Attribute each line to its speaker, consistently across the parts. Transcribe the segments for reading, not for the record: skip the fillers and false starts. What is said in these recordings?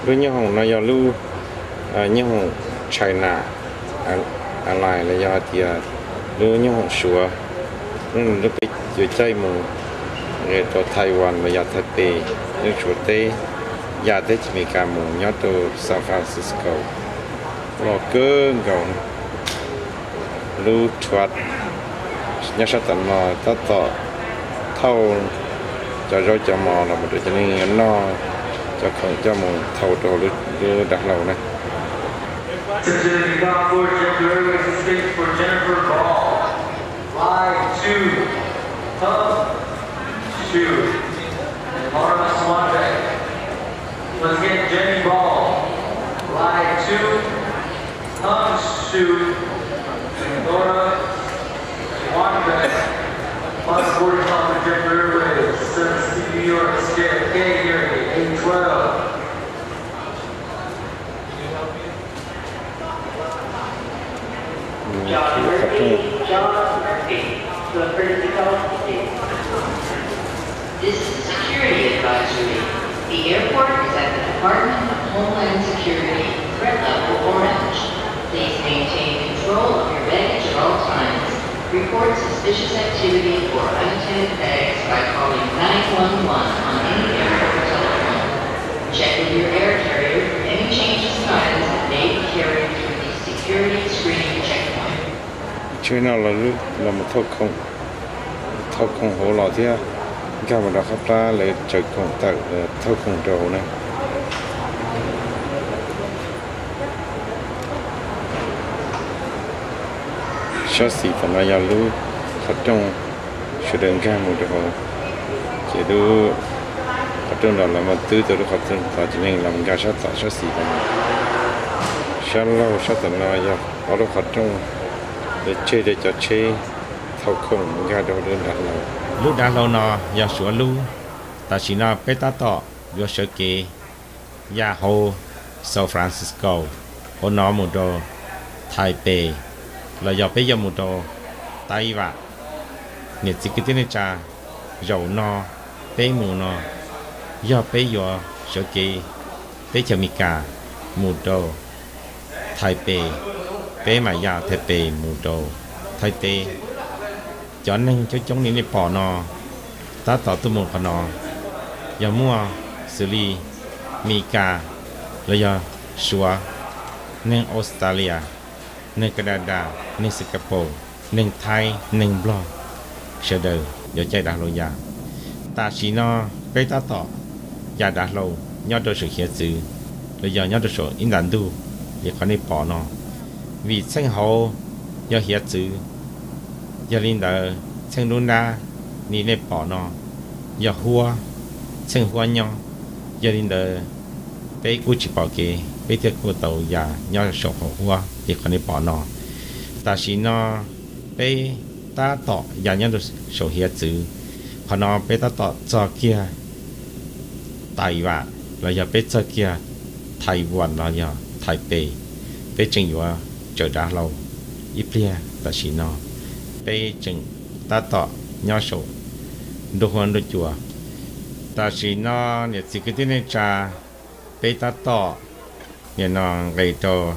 Speaker 1: rồi nhau hồng nó do lưu nhau hồng China lại là do thì rồi nhau hồng sủa nên lúc cái dưới chơi mù người to Taiwan là do Thái Bình nhưng chủ tế nhà tế chỉมีการmù nhớ từ San Francisco lo cơ gồng lưu thoát nhớ sát tận nó tất tỏ thâu cho rồi cho mò là một đứa cho nên nó cho không cho một thâu đồ lưu đặt lâu này.
Speaker 2: Let's get Jenny Ball. Line 2, Hung Shoot, Nora Swanbeck. Plus 40 for Jeff Airways, 7 New York, Skip K here, 812. John Murphy, the Emergency College.
Speaker 3: This is security advisory. The airport is at the Department of Homeland Security, threat level orange. Please maintain control of your baggage at all times. Report suspicious activity or unattended bags by calling 911 on any airport telephone. Check with your air carrier for any changes in items that may be carried through the security screening checkpoint.
Speaker 1: Chuyện nào là một thâu không hổ lọ thế cái mà đã khắp ra lấy trực công tác thâu không đầu này cho xí phần này là lưu phát trong sự đơn ca một điều chỉ đủ phát trong đó là một thứ từ đó phát trong ta chỉ nên làm cái sát tạo cho xí phần sát lâu sát tận này giờ ở đó phát trong để chơi thâu không cái đó đơn giản là
Speaker 4: lúc đã lâu nọ giờ sửa lu ta chỉ nói bé ta tỏ vô sở kỳ ya hồ San Francisco hồ nó một đồ Taipei là giờ bé giờ một đồ Tây vạ nhiệt chỉ cái tiếng này cha dầu nó bé mù nó giờ bé giờ sở kỳ bé chờ mi cả một đồ Taipei bé mà ya Taipei một đồ Taipei cho nên cho chúng này bỏ nó ta tạo từ một phần nó giờ mua xử lý mỹ cả rồi giờ xóa nên Australia nên Canada nên Singapore nên Thái nên Blo sẽ đời giờ chạy đã lâu giờ ta chỉ nó cái ta tạo giờ đã lâu nhớ được sự hiện sự rồi giờ nhớ được sự in đàn đu để có này bỏ nó vì sinh hậu giờ hiện sự giờ linh đờ sinh luôn ra ni này bỏ nó giờ hua sinh hua nhau giờ linh đờ bé cú chỉ bỏ kê bé thiết cú tàu giờ nhau sổ hua thì còn này bỏ nó ta chỉ nó bé ta tỏ giờ nhau được sổ hiện chữ còn nó bé ta tỏ cho kia Đài Loan là giờ bé cho kia Thái Quan là giờ Thái Bình bé chừngอยู่chờ đã lâu ít bia ta chỉ nó bé chừng ta tỏ nhau sổ đồ hoàn đồ chùa ta chỉ nó nhiệt chỉ cái tiếng này cha bé ta tỏ nhiệt nó gây cho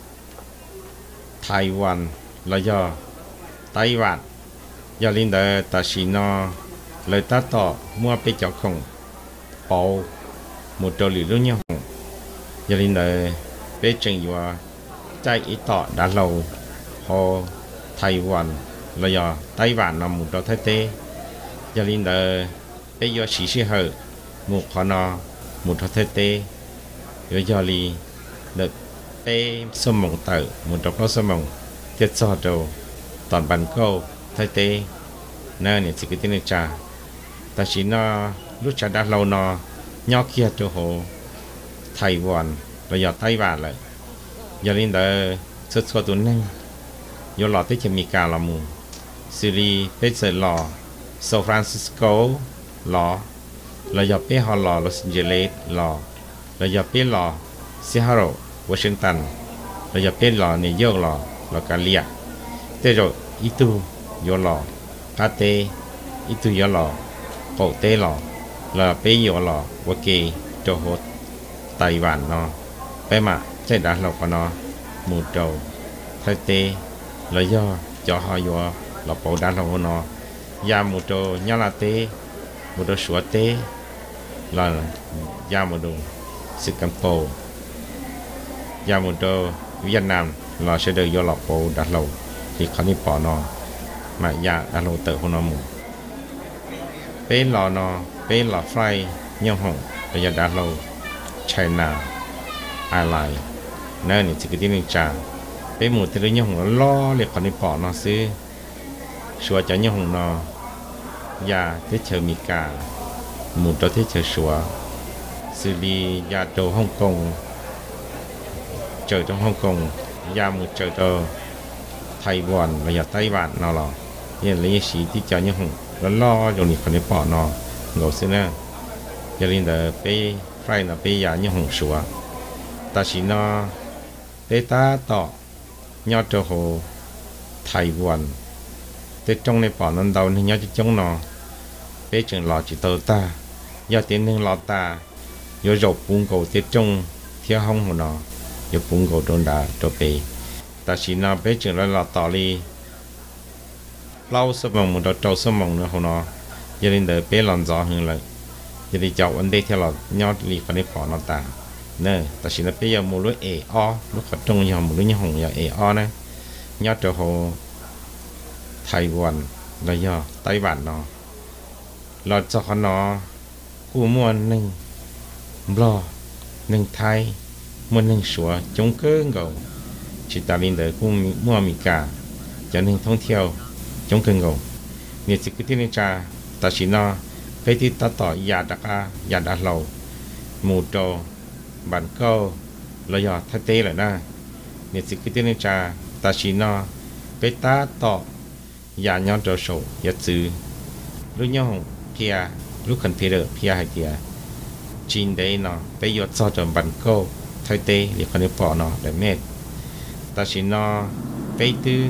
Speaker 4: Thái Quan là do Đài Loan giờ linh đời ta chỉ nó lời ta tỏ mua bé cháu không bảo một trò lì luôn nhau giờ linh đời bé chừngอยู่chạy ít tỏ đã lâu họ Thái Quan là do Đài Loan nằm một chỗ thái tê giờ linh đời bây giờ chỉ sẽ hở một họ nọ một chỗ thái tê rồi giờ li được bé sớm mộng tử một chỗ có sớm mộng tiết so đồ toàn bản câu thái tê nơi này chỉ cái tên này trà ta chỉ nó lúc trà đã lâu nó nhỏ kia chỗ hồ Thái Quan là do Đài Loan lại giờ linh đời xuất xuất tuần này do lọ tới chừng mi cả là mù xử lý bây giờ lò San Francisco lò là do bé họ lò Los Angeles lò là do bé lò Seattle Washington là do bé lò New York lò California thế rồi ít tu do lò Pate ít tu do lò cổ tế lò là bé do lò Hoa Kỳ cho hốt Tây Vạn nó bé mà chạy đã lâu của nó một trâu thay tê là do cho họ vô là bộ đã lâu nó ya một trâu nhá là tê một trâu sủa tê là ya một trâu Singapore ya một trâu Việt Nam là sẽ được vô là bộ đã lâu thì khó đi bỏ nó mà ya đã lâu tự của nó một bé lò nó bé lò fry nhau hồng bây giờ đã lâu China Airline nơi này chỉ cái tiếng trà bé một thứ nhau hồng lo liền còn đi bỏ nó xứ xua cho nhau hồng nó ya thế chờ mì cả một chỗ thế chờ xua xử lý ya đồ Hồng Kông chờ trong Hồng Kông ya một chờ đồ Thái Quan và ya Tây Vạn nó là hiện lấy sĩ thì cho nhau hồng nó lo rồi còn đi bỏ nó ngồi xứ nè cho nên là bé phải là bé ya nhau hồng xua ta chỉ nó để ta tỏ nhau cho hồ Thái Quan để trong này bỏ nó đâu nên nhau cho trong nó bé chừng lọ chỉ tờ ta do tiếng nên lọ ta do dọc bung cầu tiếp trong theo hông của nó do bung cầu đồn đà cho bé ta chỉ nó bé chừng lọ tỏ đi lâu sớm mong một trâu sớm mong nữa của nó cho nên để bé làm rõ hơn lại cho nên cháu vấn đề theo là nhau đi còn đi bỏ nó ta nè ta chỉ nó bây giờ một lối lúc ở trong nhà một lối nhà hồng giờ nè nhau cho hồ Thái Quan là do Tây Bản nó là cho nó của muôn nâng lo nâng Thái muôn nâng sủa chống cơ ngầu chỉ ta lên đời của mua mì cả cho nên thông theo chống cơ ngầu nếu chỉ cứ tin cha ta chỉ nó phải đi ta tỏ ya đã lâu một trò bản câu là do thay tê lại na nếu chỉ cứ tin cha ta chỉ nó phải ta tỏ ya nhau trò sổ ya chữ lúc nhau kia lúc cần phía được phía hay kia chín đấy nó bây giờ cho cho bản câu thay tê để con đi bỏ nó để mệt ta chỉ nó bây tư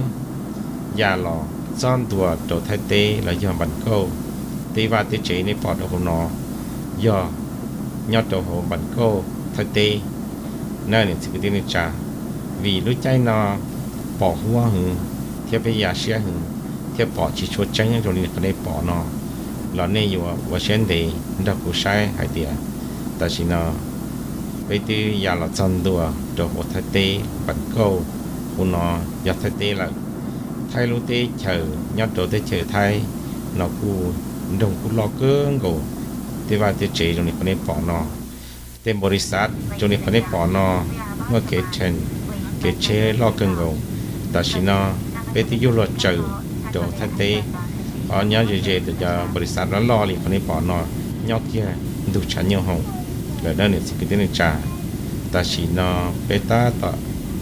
Speaker 4: ya lò son đùa đồ thay tê là do bản câu tê và tê chế này bỏ đồ nó do nhau đồ hồ bản câu thay tê nơi này chỉ cái tiếng trà vì lúc cháy nó bỏ hoa hứng theo bây giờ xe hứng theo bỏ chỉ cho tránh rồi nên con đi bỏ nó là nênอยู่ว่าเช่นเดียเรากูใช้ไอเดียแต่ฉันเนาะไปที่ยาเราจันตัวตัวหัวไทยเตะบันเก้าคุณเนาะยาไทยเตะละไทยรู้เตะเฉยยอดตัวเตะเฉยไทยเนาะกูดงกูรอเกินกูที่ว่าเตะเฉยตรงนี้คนนี้ปอเนาะเต็มบริษัทตรงนี้คนนี้ปอเนาะเมื่อเกิดเช่นเกิดเชรอเกินกูแต่ฉันเนาะไปที่ยุโรปเฉยตัวไทยเตะnhớ về từ giờ bồi sản nó lo liền con đi bỏ nó nhóc kia đủ chán nhiều hồng rồi đó nên cái tiếng trà ta chỉ nó beta ta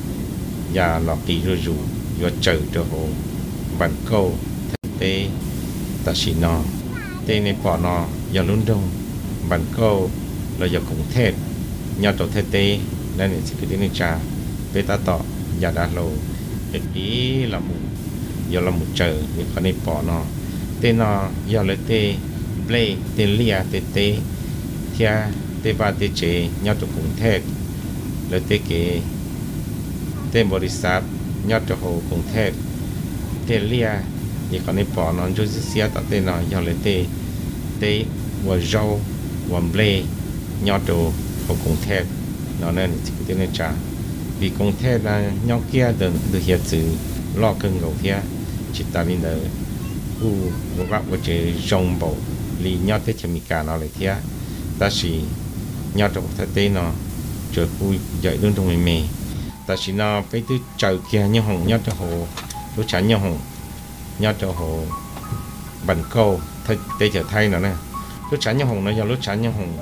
Speaker 4: nhà lọ kỳ rồi rủ rồi chờ cho hồ bản câu thế ta chỉ nó tên này bỏ nó giờ luôn đông bản câu là giờ cũng thét nhau tổ thế tê nên cái tiếng trà beta ta nhà đã lâu cái ý là một giờ là một chờ thì con đi bỏ nó tên nó giờ lấy tê play tên lia tê tê thia tê ba tê chế nhau tổ cùng thét lấy tê kế tên bồi sát nhau tổ hồ cùng thét tên lia thì còn đi bỏ nó cho xíu tại tên nó giờ lấy tê tê và rau và play nhau tổ hồ cùng thét nó nên chỉ cái tên này trả vì cùng thét là nhau kia được hiện sự lo cơn gầu thia chỉ ta lên đời một góc của chế rong bộ li nhót tới chemi cả nó lại thia ta chỉ nhót trong thực tế nó trời vui dậy luôn trong mề ta chỉ nó phải tới trời kia nhau hồng nhót cho hồ lúc chán nhau hồng nhót cho hồ bản câu thay tê trở thay nó nè lúc chán nhau hồng nó do lúc chán nhau hồng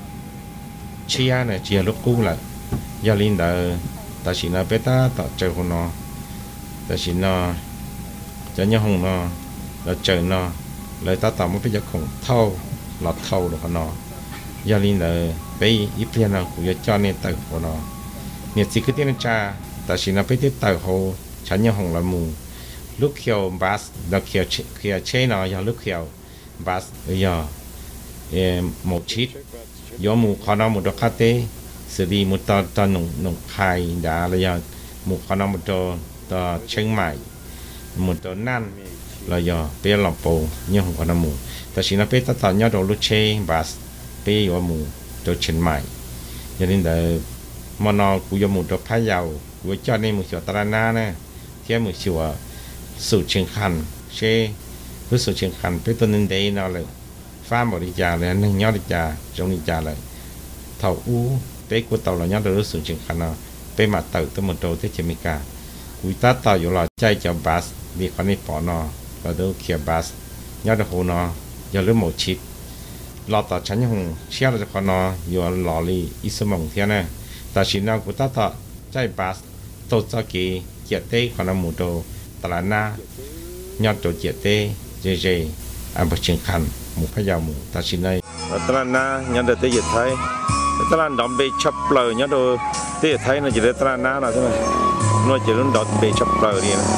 Speaker 4: chia này chia lúc cũ là do linh đời ta chỉ nó phải ta tạo trời hồ nó ta chỉ nó cho nhau hồng nó là trời nó lời ta tạo một cái giấc khổng thâu là thâu được nó gia đình là bây ít tiền nào cũng cho nên tự của nó nhiệt chỉ cái tiếng cha ta chỉ là bây tiếp tự hồ chán nhau hồng là mù lúc khiêu bass là khiêu chế nó giờ lúc khiêu bass giờ một chít gió mù khó nó một đôi khát tê xử lý một tờ nông khai đã là do một con một tờ chân mày một tờ nan là do bé làm bồ nhưng không có nằm mùแต่สิ่งนั้นเป็นตอนนี้เราลุเช่บาสเป็นอยู่หมู่ตัวเชียงใหม่อย่างนี้แต่มอนอกูอยู่หมู่ตัวพะเยากูจอดในหมู่ชัวตระนาเนี่ยเที่ยวหมู่ชัวสุดเชียงคันเช่รู้สุดเชียงคันเป็นตัวนึงเดียนเลยฟ้าบริจาเลยนึงยอดบริจาจงบริจาเลยเท่าอู้เป็นกูต่อเราเนี่ยเรารู้สุดเชียงคันเนาะเป็นมาเติร์ตัวหมู่ตัวที่เจมิกากูตัดต่ออยู่เราใจเจ้าบาสดีคนนี้ปอนอเราดูเขียบาสยอดหูเนาะอย่าลืมหมดชิดรอต่อชั้นยังเชื่อเราจะคนนออยู่หล่อลีอิสมองเทียนะแต่สิ่งนั้นกูตัดต่อใจบาสโตจะกี่เกียรติคนละหมู่โตตลาดหน้ายอดโตเกียรติเจอันเป็นเชียงคันหมู่พะเยาหมู่แต่สิ่งนั้นตลาดหน้ายอดเตยไทยตลาดดอมเบชับเลยยอดโตเตยไทยน่าจะได้ตลาดหน้าหน่อยใช่ไหมน่าจะรุ่นดอมเบชับเลยนี่นะ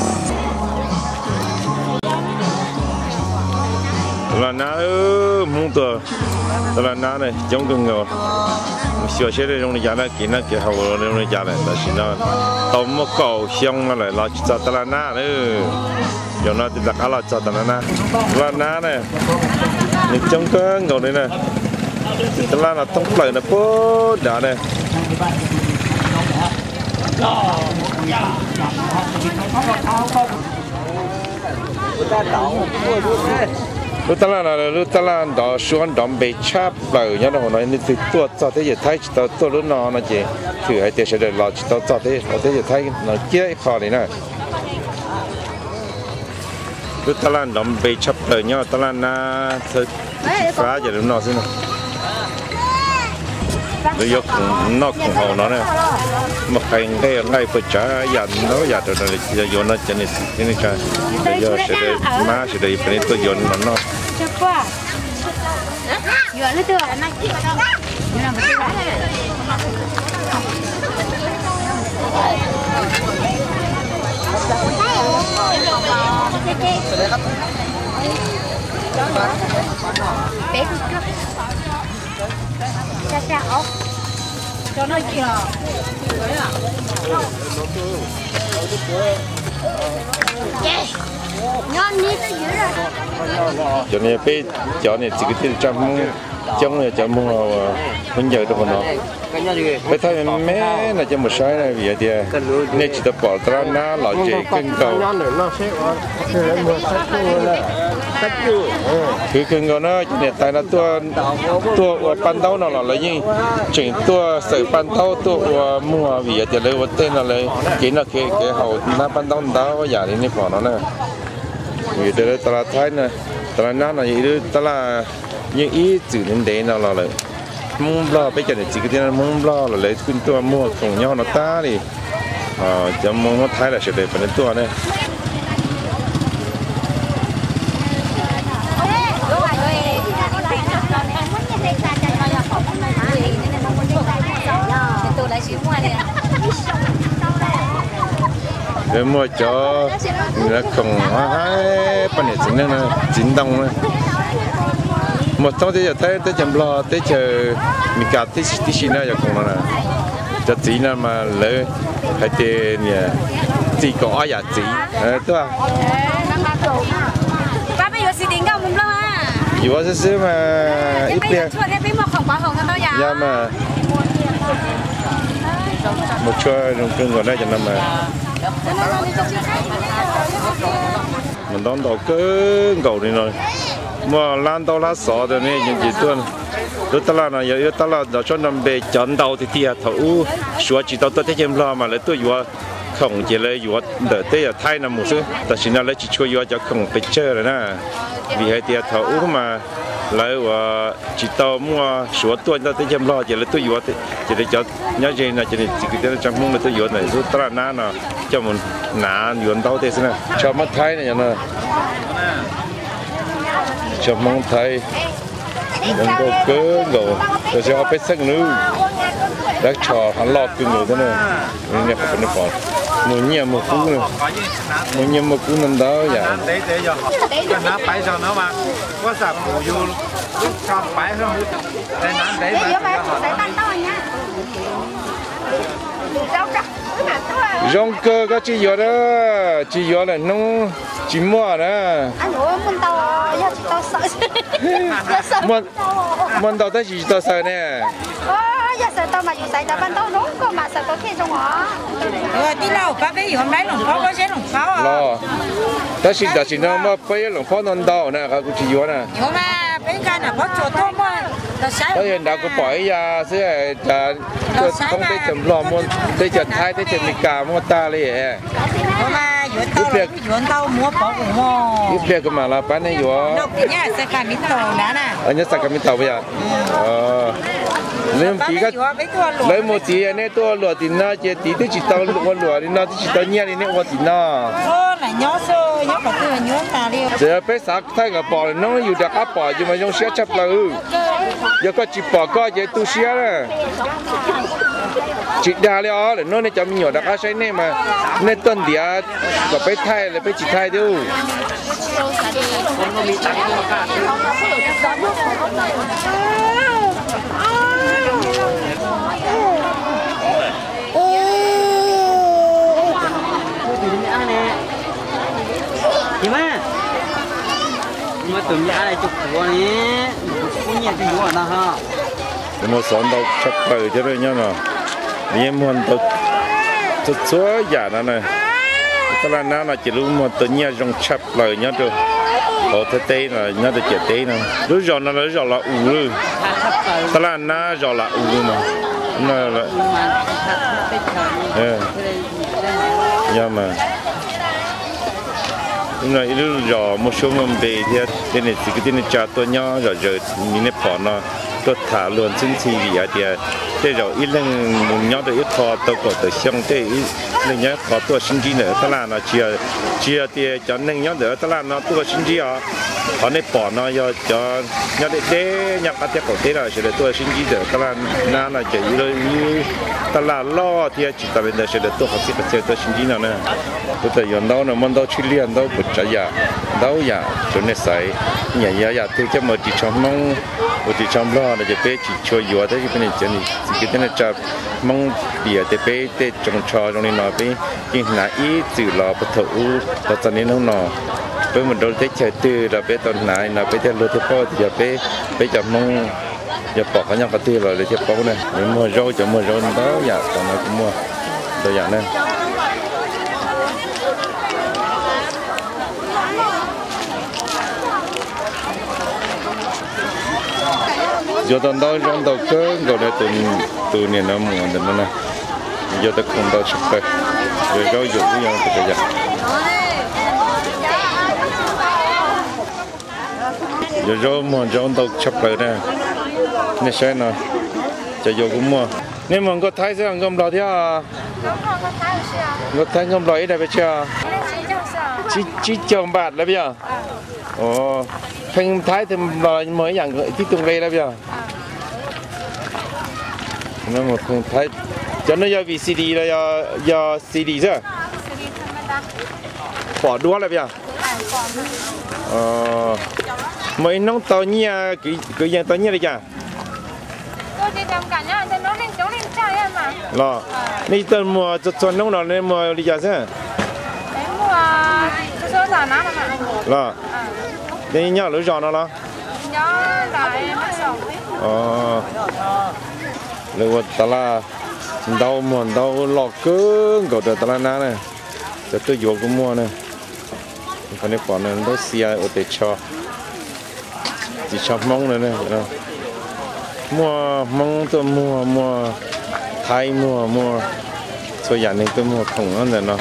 Speaker 4: ตลาดน้ามุ่งตัวตลาดน้าเนี่ยจงกึ่งเอาเชื่อเชื่อได้ตรงนี้ยาเลยกินนะกินเขาตรงนี้ยาเลยแต่สิ่งนั้นต้มมะกอกเชียงมาเลยเราจัดตลาดน้าเนี่ยอย่างนั้นติดตาเราจัดตลาดน้าเนี่ยนี่จงกึ่งเอาเลยนะตลาดน่ะต้องเปิดนะปุ๊บเดี๋ยวเนี่ยรู้ตลาดอะไรรู้ตลาดดอกชวนดอมเบชับเลยอย่างนั้นหน่อยนี่ถือตัวจอดที่จะไทยตัวรุ่นน้องนะเจ๊ถือให้เดี๋ยวเสด็จเราตัวจอดที่จะไทยเราเกี่ยข้อเลยนะรู้ตลาดดอมเบชับเลยอย่างตลาดน่ะเธอฟ้าจะรุ่นน้องสินะrồiយកនอกของเขาเนี่ยมาใครได้ไล่ไปจ่ายันเนาะยันตัวนั้นจะโยนน่ะจะนี่ค่ะจะเสด็จมาเสด็จเป็นตัวโยนมันเนาะจะกว่าโยนเลยตัวนั่นกินมาแล้วนี่น่ะมันเป็นcha ốc cho nó kìa ngon như thế dữ rồi cho nên bây giờ này chỉ cái trong này trong muốn giờ được không bây thấy mẹ là cho một sai này vì thì nên chỉ tập bỏ ra ná lọ chế cưng cầuคือคือเนาะเนี่ยแต่ละตัวปั้นเต้าเนาะอะไรยิ่งถึงตัวใส่ปั้นเต้าตัวมัววิจะเลยว่าเต้นอะไรกินอะเคเขาหน้าปั้นเต้าว่าอย่างนี้พอเนาะเนี่ยวิจะเลยตลาดไทยเนี่ยตลาดน้ำเนี่ยหรือตลาดยังอีจืดเด่นเนาะเลยมุ่งบล้อไปจากเนี่ยจิกที่นั่นมุ่งบล้อเลยขึ้นตัวมัวของย่อหน้าตาดิจะมองว่าไทยแหละเฉยๆเป็นตัวเนี่ยđể mua cho nó không hay phần này chính là chính đông này một trong thế tới chấm lo tới chờ mình cả tí xí này giờ không là cho tí nào mà lấy hay tiền nhỉ chỉ có ai chỉ đúng không?
Speaker 5: Ba bây giờ xí tiền đâu mình lo à?
Speaker 4: Vừa xíu mà ít tiền. Dạ mà một chơi trong cưng còn đây cho năm mà mình đón đầu cứ cầu đi rồi mà lan tàu lá sọ rồi nè những gì tuần lúc ta là giờ ta là cho năm bề chọn đầu thì tia thấu xóa chỉ tàu tôi thấy em lo mà lấy tôi vừa không chỉ lấy vừa đợi tới thay năm một xưaแต่สิ่งนั้นเลยchỉช่วยvừa cho không bị chơi rồi nè vì hai tia thấu mà lấy và chỉ tàu mua xóa tôi tao thấy em lo chỉ lấy tôi vừa chỉ để cho nhớ gì là chỉ cái trong mông là tôi vừa này lúc ta là ná nè cho mình ná vừa tàu thế này cho mất thay này nè cho mong thay đừng có cớ rồi rồi sẽ học biết sắc nữa đã trò hắn lọt từ người thế này nên phải nó còn một nhiều một cú năm đó vậy
Speaker 6: cho nó phải cho nó mà có sạp mù vô cho phải không đây nó để mà
Speaker 1: rong cơ có chỉ vô đó chỉ vô là nó chỉ mua đó muốn tàu tới chỉ tàu sợ nè
Speaker 5: giờ sợ tao mà dù sợ tao ban tao đúng có mà sợ có khi trong họ
Speaker 7: rồi đi lâu có cái gì hôm nay lồng pháo có sẽ lồng pháo à
Speaker 1: lo ta chỉ nó mà bây lồng pháo non tàu nè cái chỉ vô nè
Speaker 7: nhưng mà bên cái là có chỗ thôi mà
Speaker 1: bây giờ đã có bỏ ra sẽ là không thể chấm lo muốn để chấm thay để chấm mì cà mua ta liền
Speaker 7: nhưng mà yuan tàu mua bỏ cũng mua
Speaker 1: ít việc mà là bán này yuan
Speaker 7: lúc cái nhà sẽ cả mít tàu đã nè
Speaker 1: anh nhớ sạc mít tàu bây giờ nên tí cái lấy một tí này tôi lúa thì nó chỉ tí tôi chỉ tao lúa thì nó chỉ tao nhẹ thì nó qua thì nó
Speaker 7: là nhớ sơ nhớ cả từ nhớ ta đi
Speaker 1: giờ bé sạc thay cái bỏ nóอยู่đặc áp bỏ nhưng mà dùng xe chấp là giờ có chỉ bỏ có vậy tu xe nè chỉ đa了了，那咱们有的阿谁呢嘛？那蹲底啊，个被抬了，被几抬掉。
Speaker 8: chị má nhưng mà tụi nhà này chụp của này cũng nhiều cái vụ nào ha
Speaker 1: một số đâu chấp bự cho đây nhau nào nhưng mà đâu chút số giả nó này tức là nó là chỉ lúc mà tự nhiên trong chấp lời nhau được ở thế tây là nhau được chỉ tây nè lúc rồi nó rồi là u luôn tức là nó rồi là u mà nó là nhưng mà rồi lúc rồi một số mình về thì cái này chỉ cái này trả tôi nhau rồi nhìn nó bỏ nó tôi thả luôn chính trị gì à thì rồi ít lần mình nhớ được ít thọ tôi có được xong thế nên nhớ có tôi sinh trí nữa tức là nó chia thì cho nên nhớ được tức là nó tôi sinh trí à họ nên bỏ nó cho nhớ được thế nhớ cái của thế là sẽ được tôi sinh trí được tức là nó là chỉ rồi tức là lo thì chỉ tại vì sẽ được tôi học cái tôi sinh trí nào nè tôi thấy yon đâu nó mong đâu chuyên liên đâu bật trái ya đâu ya cho nên sai nhà ya thì cho một chỉ trong mong một chỉ trong lo làจะไปchỉ cho yo đấy cái này chỉ cái nàyจะmong bịaจะไปđể trồng trò trong này nóไปcái nào ít từ lo bắt đầu bắt đầu nên nó với mình đôi thấy chơi từ làไปตอนไหนnóไปแต่รถที่พ่อจะไปจะมองจะปอกเขายังกระตือเลยจะปอกเนี่ยmua rauจะmua rau đó ya còn nó cũng muaตัวอย่างนั้นgiờ tận đó trong đầu cơ rồi để từ này nó muốn được nó này giờ ta không đâu sắp tới rồi rau dụng với nhau thì bây giờ rau mà trong đầu sắp tới nè nè xem nào cho vô cũng mua nếu mà có thái sẽ không lo thế à có thái không lo ít đây bây giờ chỉ chồng bạc đấy bây giờ ồ thành thái thì lo mới dạng tí tung đây đấy bây giờ nó một thành thái cho nó do VCD là do CD chứ bỏ đua là bây giờ mấy nông tàu nhia cái dạng tàu nhia đấy chả lo này tàu mùa cho nông nào này mùa đi chả chứ lo đây nhớ lối giò nó lo rồi ta là đâu mà đâu lọt cứ gọi được ta là ná này để tôi vô cũng mua này còn nếu còn này nó xia ở để cho chỉ cho mông này này mua mông tôi mua Thái mua số nhà này tôi mua không ăn được nó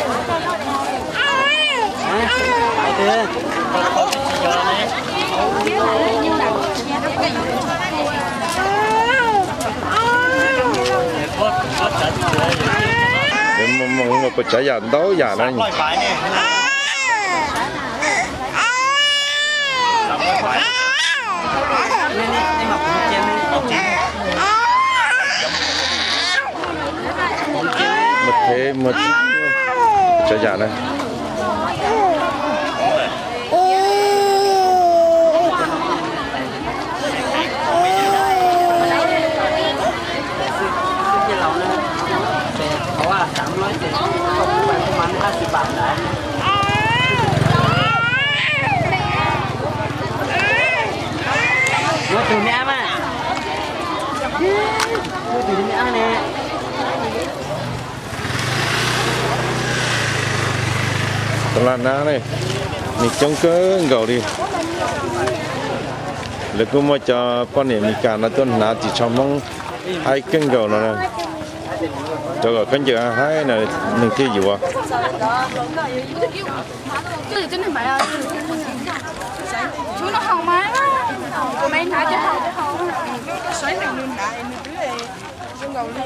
Speaker 1: mà có trái giàn đấu giàn này một thế một trái giàn này ตลาดน้าเลยมีจงเกินเก่าดิแล้วก็มาจะป้อนเนี่ยมีการนัดต้นน้าที่ชอบมองให้เกินเก่าแล้วนะจะก็กันเยอะให้นะหนึ่งที่อยู่อ่ะ
Speaker 5: 自己真的买啊，煮得好吗？我没拿就好就好了。水平亂大，你俾你中牛嘅。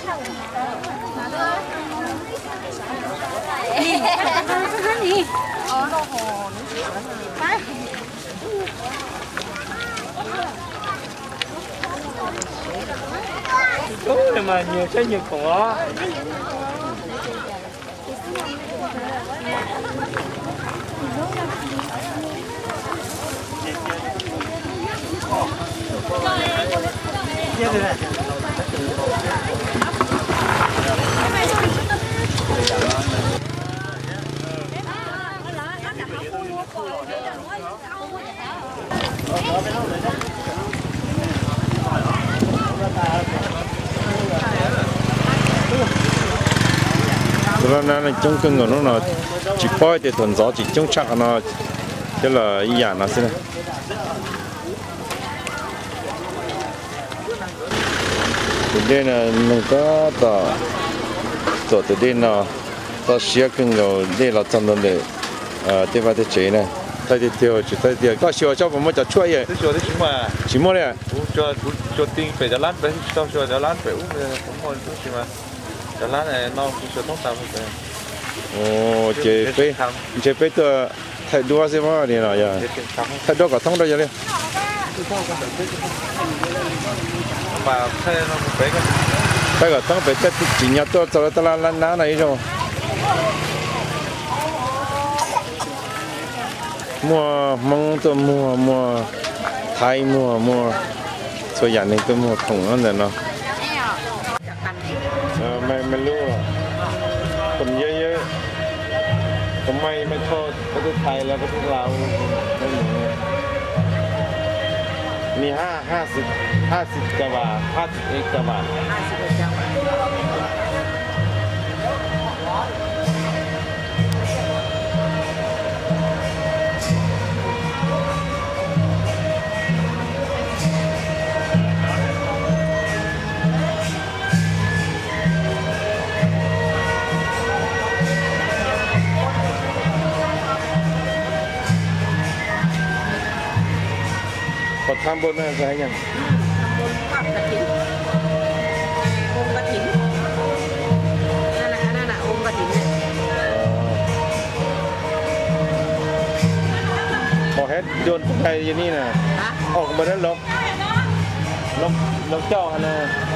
Speaker 5: 你，哦，
Speaker 6: đúng mà nhiều trái nhiều của
Speaker 1: rồi nó trong cưng của nó chỉ coi thì thuần gió chỉ trong chắc nó tức là ý dạng nó xin này từ đây là mình có tổ từ đây nó ta xia cưng rồi đây là trong đó để đây vào đây chế này tay đi tiêu chỉ tay tiêu có xíu choผมจะช่วยเองชิมเลย
Speaker 6: cho tiền phải lát phải cho lát phải uống cũng thôi chứ mà cho lát này nó cũng cho tốt tao phải
Speaker 1: ồ chế phảiตัวthay đua xem mà đi nào giờ thay đua cả thông đâu giờ đi
Speaker 6: mà thay nó cũng phải
Speaker 1: cả thông phải cái chỉ nhặt tôi cho tao lan ná này rồi mua măng tôi mua Thái mua số dạng này tôi mua thùng hơn rồi nó mày lưu à còn ghê còn mày thôi có tôi Thái là có tôi Làoมี50 กว่าบาท51 กว่าบาทพอทำบนนั่นใช่ยังพอเฮ็ดโยนไปอย่างนี้นะออกมาได้ลบเจ้าฮะนะ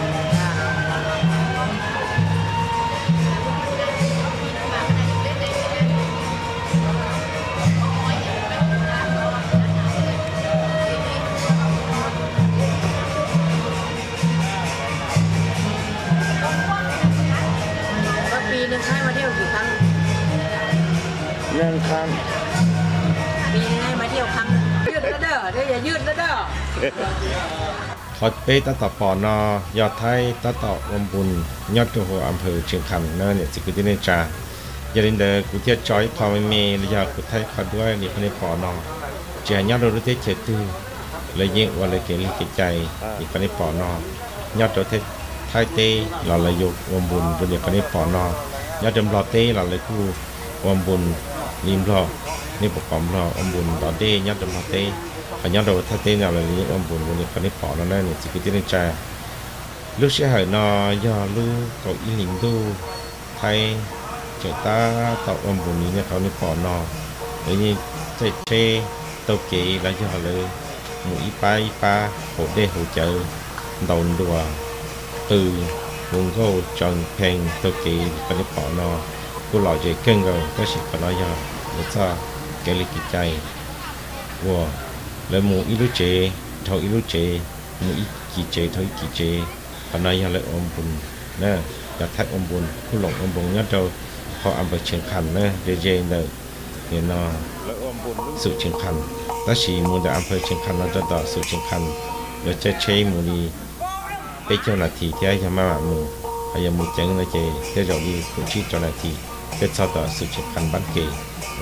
Speaker 1: นั่งคัน
Speaker 7: ปีนี้ให้มาเที่ยวครั้งยืดแล้วเด้ออย่ายืดแล้วเด้อ
Speaker 4: ขอเปตัดต่อปอนอยอดไทยตัดต่ออมบุญยอดตัวหัวอำเภอเชียงคำเนี่ยสิกุติเนจาอย่าลืมเด้อกูเที่ยวจอยพอไม่มีระยะกูไทยขอด้วยนี่คนในปอนเจียยอดเราเที่ยวเจ็ดตื้อเลยยิ่งวันเลยเกี่ยวกับใจนี่คนในปอนยอดตัวไทยเต้เราเลยยกอมบุญตัวเดียวคนในปอนยอดจำรอเต้เราเลยกูอมบุญริมรอนี่ประกอบรออมบุญต่อเต้ยอดจำรอเต้ขยันเราถ้าเต้นอะไรนี้อมบุญวันนี้คนนี้ปอนั่นแหละนี่สิกิตินใจลูกเชี่ยหายนอยอลูกเกาอีหลิงดูไทยเจตาต่ออมบุญนี้เนี่ยเขานี่ปอนอไอ้นี่เจ๊เช่เต้าเก๋แล้วยอเลยหมูอีปลาโหดเด้โหเจอโดนดัวตือลุงเขาจังเพลงเต้าเก๋คนนี้ปอนอกูหล่อใจเก่งเราก็สิคนน้อยยอแล้วก็เกลิกิจใจวัวแล้วหมูอิลุเจเท่าอิลุเจหมูอีกีเจเท่าอีกีเจคนน้อยยอเลยอมบุญนะอยากทักอมบุญผู้หลงอมบุญงั้นเราพออำเภอเชียงคันนะเจเลยเนี่ยนอสุเชียงคันแล้วสีมูแต่อำเภอเชียงคันเราจะต่อสุเชียงคันแล้วจะใช้หมูดีไปเจ้าหน้าที่ที่ให้ทำมาหมูพยายามมูเจงเลยเจเจ้าดีผู้ชี้เจ้าหน้าที่จะต่อสุเชียงคันบ้านเกย์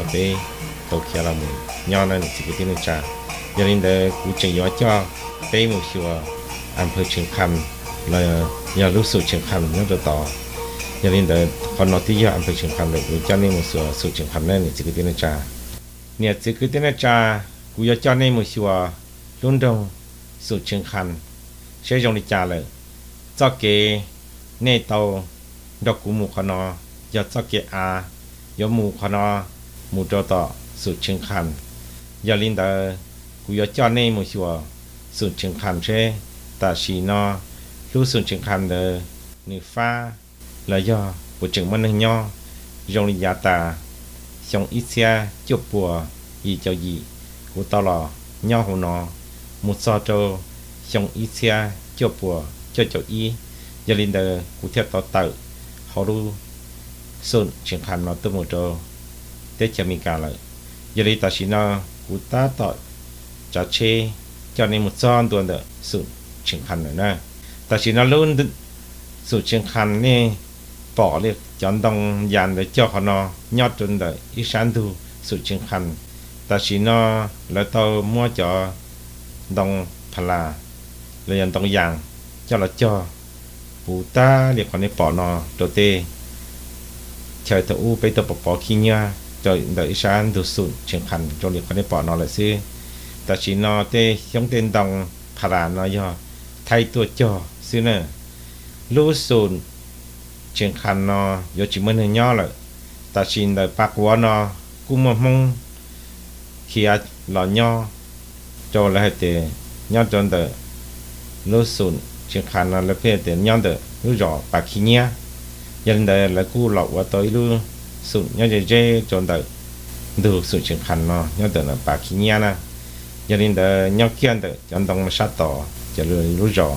Speaker 4: có thể tàu kia là mình nhau nên chỉ có tiếng cha cho nên để cũng chỉ nói cho bé một số anh phải trường khăn là nhà lúc sự trường khăn nó được tỏ cho nên để còn nói tí anh phải trường khăn được cho nên một số sự trường khăn nên chỉ có tiếng cha nè chỉ có tiếng cha cũng cho nên một số luôn đông sự trường khăn sẽ dùng đi trả lời cho cái này tàu đọc của một con nó giờ cho cái giờ một con nó một trò tỏ sự trường khăn giờ linh đã cũng cho nên một số sự trường khăn sẽ ta chỉ nó lúc sự trường khăn de người pha là do bộ trưởng mình nhau dùng đi giá ta xong ít xe chụp bùa gì cho gì của tao là nhau hồ nó một so cho xong ít xe chụp bùa cho ý giờ linh đã cũng theo tao tự họ lu sự trường khăn nó tới một trò để cho mình cả lại giờ đây ta chỉ nó cũng ta tạo cho chế cho nên một son tuần được sự trường khăn nữa nè ta chỉ nó luôn sự trường khăn này bỏ liệt chọn đồng dàn để cho họ nó nhót trên đời ít sáng thu sự trường khăn ta chỉ nó là tao mua cho đồng phà là dàn đồng dàn cho là cho phụ ta liệt còn này bỏ nó đầu tiên trời tao u bây tao bỏ khi nha trời đợi sáng thu sự trường khăn cho liệt còn này bỏ nó là xí ta chỉ nó tê giống tên đồng phà là nó do thayตัวcho xí nè lú sùn trường khăn nó do chỉ mình nhỏ lại ta chỉ đợi bạc quá nó cũng mà mong khi lò nhỏ cho lại để nhỏ cho đợi lú sùn trường khăn nó là phải để nhỏ đợi lú rõ bạc khi nhá dân đợi là cú lọ qua tới lú sùn nhỏ dễ cho đợi đủ sùn trường khăn nó nhỏ đợi là bạc khi nhá nè cho nên đợi nhỏ kia đợi cho đông sát tỏ cho lú rõ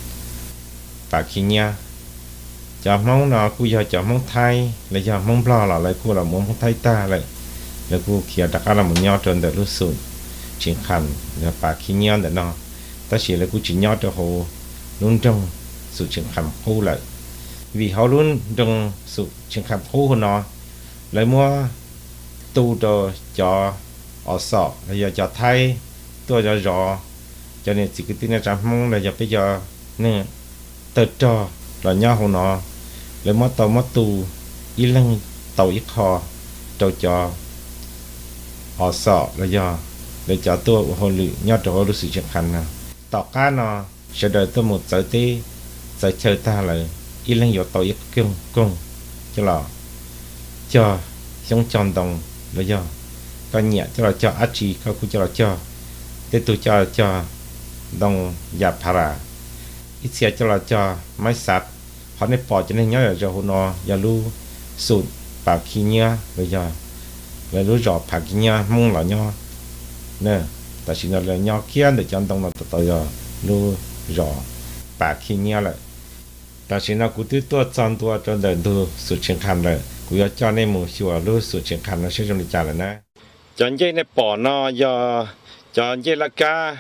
Speaker 4: bạc khi nhá cho mong nó cũng giờ cho mong thay là giờ mong lo là lại cô là mong thay ta lại là cô kia đặt ra là một nhau trên đời lúc sụn chuyện khăn là bà khi nhau để nó ta chỉ là cô chỉ nhau cho hồ luôn trong sự chuyện khăn khô lại vì họ luôn trong sự chuyện khăn khô của nó lại mua tu cho ở sọ là giờ cho thay tôi cho rõ cho nên chỉ cái tin là chẳng mong là giờ bây giờ nè tự cho là nhau hồ nó lấy mất tu ít lăng tàu ít kho tàu cho họ sợ là do để cho tôi hồ lự nhau cho hồ lự sự chẳng khăn nào tàu cá nó sẽ đợi tôi một giờ tí giờ chơi ta là ít lăng vô tàu ít cung cho là cho giống tròn đồng là do con nhẹ cho là cho ác chi các cô cho là cho để tôi cho đồng giả para ít xe cho là cho máy sạch họ nên bỏ cho nên nhớ là cho nó giờ lu sụt bạc khi nhá bây giờ là lu rõ bạc khi nhá mong là nhá nè ta chỉ là nhá kia để cho đông là tới giờ lu rõ bạc khi nhá lại ta chỉ là cụ tư tua chọn tua cho đời tu sụt chiến khăn rồi cụ cho nên một số lu sụt chiến khăn nó sẽ trong lịch trả lại nè chọn dây này bỏ nó giờ chọn dây là ca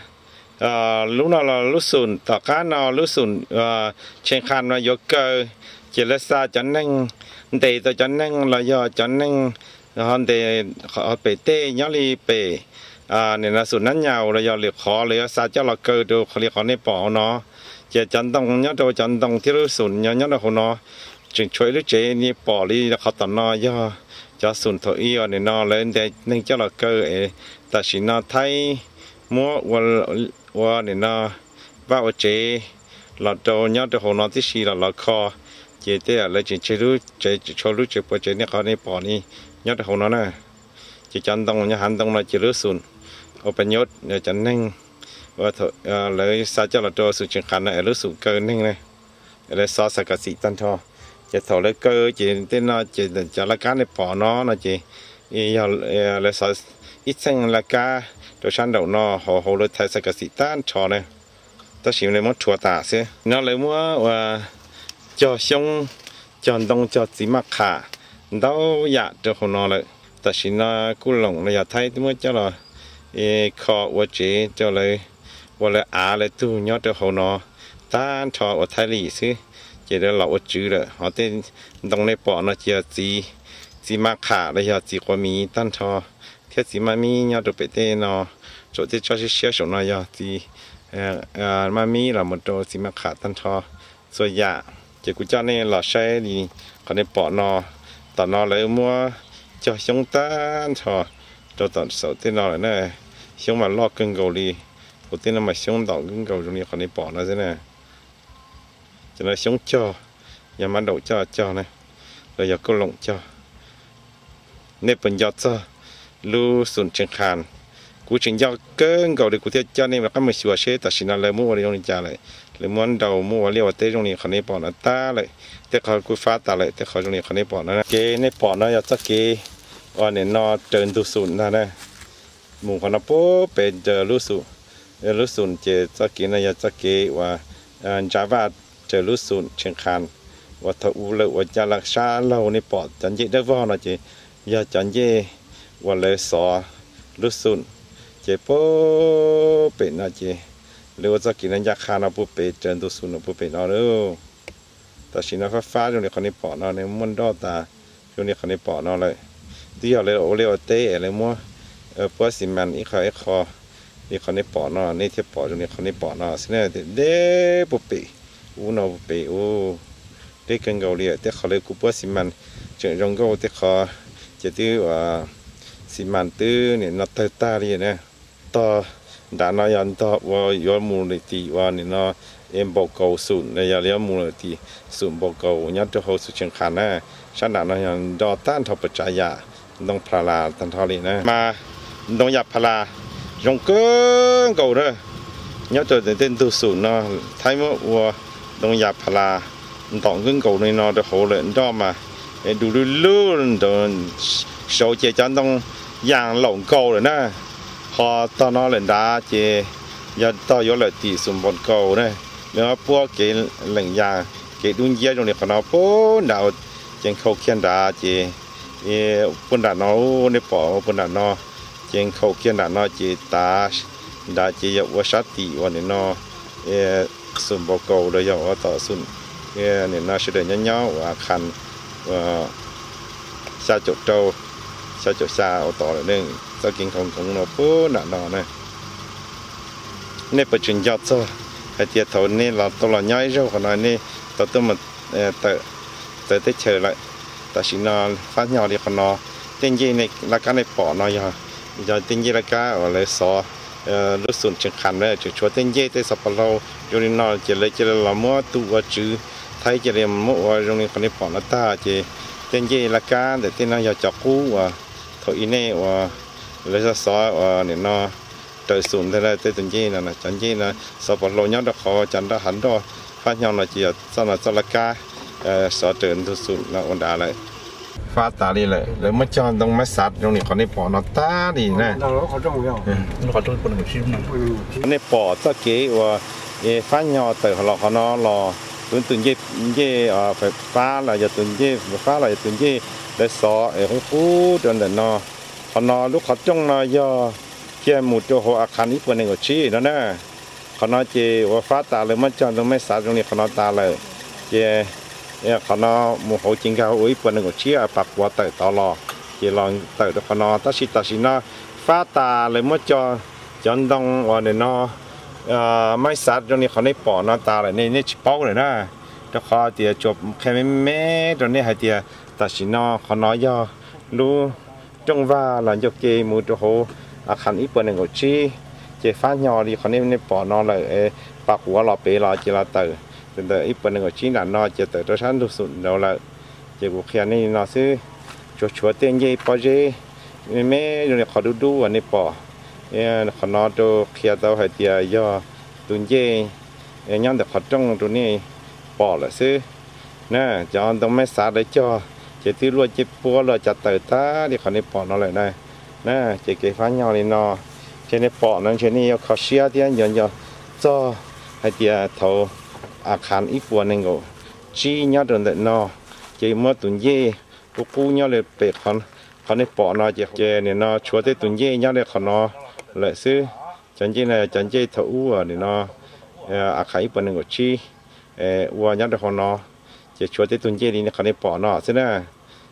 Speaker 4: lúc nào là lúc sùn tỏ cá nào lúc sùn trên khăn mà vô cơ chỉ là sao cho nên để cho nên là do cho nên họ để họ bị tê nhớ đi bị nên là sùn nắn nhau là do liệt khó liệt sao cho là cơ được liệt khó nên bỏ nó chỉ chọn đồng nhớ đâu chọn đồng thiếu lúc sùn nhớ là hồ nó chừng chuối lúc chế ni bỏ đi là khó tận nó do cho sùn thổi yêu nên nó lên để nên cho là cơ ta chỉ nó thấy mua và nên nó vào chế là đồ nhớ đồ hồ nó tí xí là kho chế thế là chế lu chế cho lu chế bỏ chế này khó này bỏ đi nhớ đồ hồ nó nè chế chăn đông nhớ hành đông là chế lu sùn ở bên nhốt để chăn neng và lấy sao cho là đồ sự chuyển khăn này lu sùn cơ neng này lấy sao sạch cả xịt tan thôi chế thổi lấy cơ chế tên nó chế cho là cá này bỏ nó là chế giờ lấy sao ít xanh là cá đồ sáng đầu nó họ lấy thay sạch cả xịt tan cho này ta chỉ lấy món chua tả xí nó lấy mua và cho xong chọn đông cho chỉ mặc khả đâu dạ cho họ nó lại ta chỉ nó cú lồng là thay tôi mới cho là kho và chế cho lấy và lại lại tu nhớ cho họ nó ta cho và thay lì xí chỉ để lẩu chữ rồi họ tên đông này bỏ nó chỉ
Speaker 1: สีมาขาเลยยอสีความมีตั้นทอเทียสีมามียอดไปเตนอโจที่ชอบเชี่ยวชนยอสีมามีเราหมดโตสีมาขาตั้นทอส่วนยาเจ้ากูเจ้าเนี่ยหล่อใช้ดีคนในปอนอตอนนอเลยมัวเจ้าชงตั้นทอตัวตอนเสาร์ที่นอเลยเนี่ยชงมาลอกกึ่งเกาหลีปกติเรามาชงดอกกึ่งเกาหลีคนในปอนอใช่ไหมจะเลยชงเจ้าอย่ามาดูเจ้านะเราอยากก็ลงเจ้าเนี่ยเป็นยอดเจ้าลูสุนเชียงคานกูจึงยอดเกินเก่าเลยกูเที่ยวเจ้าเนี่ยมันก็ไม่ชัวร์เชื่อแต่สินะเลยมั่วเลยตรงนี้จ้าเลยเลยม้วนเดามั่วเรียกว่าเต้ตรงนี้คนนี้ปอนตาเลยแต่เขากูฟ้าตาเลยแต่เขาตรงนี้คนนี้ปอนนะเกในปอนนะอยากจะเกวันนี้นอเดินดูสุนนะหมู่คนนั้นปุ๊บเป็นเจอลูสุนเจจะเกนะอยากจะเกว่าจาว่าเจอลูสุนเชียงคานว่าถ้าอูเลยว่าจะรักษาเราในปอดจันยิ่งได้ว่านะเจอย่าจันยิ่งว่าเลยสอลูสุนเจปุ๊บเป็นนะเจหรือว่าจะกินนั้นยาคานะปุ๊บเป็นเจอลูสุนปุ๊บเป็นเอาเลยแต่สินะฟ้าตรงนี้คนนี้ปอดเนาะในมันดอตาตรงนี้คนนี้ปอดเนาะเลยที่เอาเลยโอเลี้ยวเตะอะไรมั่วพวกสิมันอีกคอนี่คนนี้ปอดเนาะนี่ที่ปอดตรงนี้คนนี้ปอดเนาะสิเนี่ยเด้ปุ๊บเป็นอูนอปุ๊บเป็นโอ้ได้กันเกาหลีแต่เขาเลยกูพวกสิมันเจอจงก็แต่เขาจะตื้อว่าสิมันตื้อเนี่ยนัดตาเลยนะต่อด่านยันต่อว่ายอดมูลนิธิว่านี่เนาะเอ็มบอกเกาสุนในยาเลี้ยมูลนิธิสุนบอกเกายัดจะเขาสุเชียงคานนะฉันด่านยันดอต้านทบปัจจัยาต้องพลาตันทอลีนะมาต้องหยับพลาจงเกินเกาเลยยัดจะเต้นตัวสุนเนาะท้ายเมื่อว่าต้องหยับพลาต่องขึ้นเก่าในนอจะโหเลยด้อมาดูลื่นๆโดนโชว์เจจันต้องย่างหลงเก่าเลยนะพอตอนนอเลยด่าเจยัดต่อยอดเลยตีสมบูรณ์เก่าเนี่ยแล้วพวกเกลหลังยางเกดุนเยี่ยตรงนี้ขนาดปุ๊บดาวเจงเขาเขียนด่าเจปุ่นด่านอในปอปุ่นด่านอเจงเขาเขียนด่านอเจตาด่าเจยวัชติวันนี้นอสมบูรณ์เก่าเลยยอต่อสุนเนี่ยน่าเชื่อเนาะว่าคันชาจุดโตชาจุดชาเอาต่อเลยนึงจะกินของเราปุ๊บน่ะนอนนะเนี่ยปัจจุบันยอดซะไอเดียเท่านี้เราตัวเราย้ายเจ้าขนาดนี้ตัวตัวมันแต่ได้เฉยเลยแต่สินอนฟ้าหยอดดีขนาดเต็งยี่ในราคาในปอน้อยอย่าเต็งยี่ราคาอะไรสอรู้ส่วนเชิงขันเลยจุดชัวเต็งยี่ได้สับปะรดอยู่ในนอนเจริญละมั่วตัวจื้อไทยจะเรียนมั่วตรงนี้คนนี้ปอนตาเจเต็งยี่ราคาแต่ที่นั่นอยากจับคู่ว่าถอยเน่ว่าเลยจะสอว่าเนี่ยนอเตยส่วนได้เลยเต็งยี่นั่นนะจันยี่นะสับปะรดย้อนดอกคอจันทร์หันดอกฟ้าหยอดเจียสนับสนุนราคาสอเตินทุสุนแล้ววันดาเลยฟ้าตาดีเลยแล้วมาจอนตรงมาสัตว์ตรงนี้คนนี้ปอนตาดีนะ
Speaker 9: เราขอจ้องยาวเราขอจ้องคนหนึ่งชิ้นนะ
Speaker 1: อันนี้ปอตะเกียว่าฟ้าหยอดเตยเขาเขานอรอตุนเย่ไฟฟ้าอะไรจะตุนเย่ไฟฟ้าอะไรจะตุนเย่ได้สอของกูจนเดินนอเขานอลูกเขาจ้องนอย่อเกี่ยหมุดโจโหอาคารนี้เป็นหนึ่งกชี้นั่นนะเขานอเจว่าฟ้าตาเลยมาจอนตรงไม่สัตว์ตรงนี้เขานอตาเลยเจเขานอหมู่เขาจริงเขาอุ้ยเป็นหนึ่งกชี้ปักหัวเตยตลอดเจลองเตยเขานอตัชินอฟ้าตาเลยมาจอนต้องว่าเดินนอไม่สัตว์ตรงนี้เขาในปอดนตาเลยนี่ชิปเป้าเลยนะแต่เขาเดียจบแค่ไม่ตรงนี้ให้เดียตัดสินเขาน้อยย่อรู้จงว่าหลังจากเกมูตัวโหอาคารอีกเป็นหนึ่งกชี้เจฟ้าหยอดีเขาในปอดนอนเลยปากหัวเราเปรอเจลาเตอเป็นแต่อีกเป็นหนึ่งกชี้หนานอเจเตอตัวฉันทุกสุดเราละเจบุเขียนนี่นอซื้อชัวเตียงเย่ปอเจไม่ตรงนี้เขาดูอันนี้ปอขนอตัวเขียตัวให้เดียย่อตุนเย่ย้อนแต่ขดจ้องตัวนี้ปอละซื้อนะจอนต้องไม่สาได้จ่อเจที่รัวเจ็บปัวเราจัดเตยตาที่ขนี้ปอนั่นเลยนะเจเกฟ้าหยอนี่นอเช่นปอนั้นเช่นนี้เขาเชียเดียนย่อจ่อให้เดียเท่าอาคารอีกปัวนึงก็ชี้ย้อนตัวเด็กนอเจเมื่อตุนเย่กูย้อนเลยเป็ดเขาในปอนอเจเนี่ยนอชัวที่ตุนเย่ย้อนเลยขนอเลยซื้อจันเจเนี่ยจันเจเท่าอ้วนเนี่ยเนาะอาคารอีกปันหนึ่งก็ชี้วัวยัดเด็กคนเนาะจะช่วยที่ตุนเจดีเนี่ยเขาในปอเนาะใช่ไหม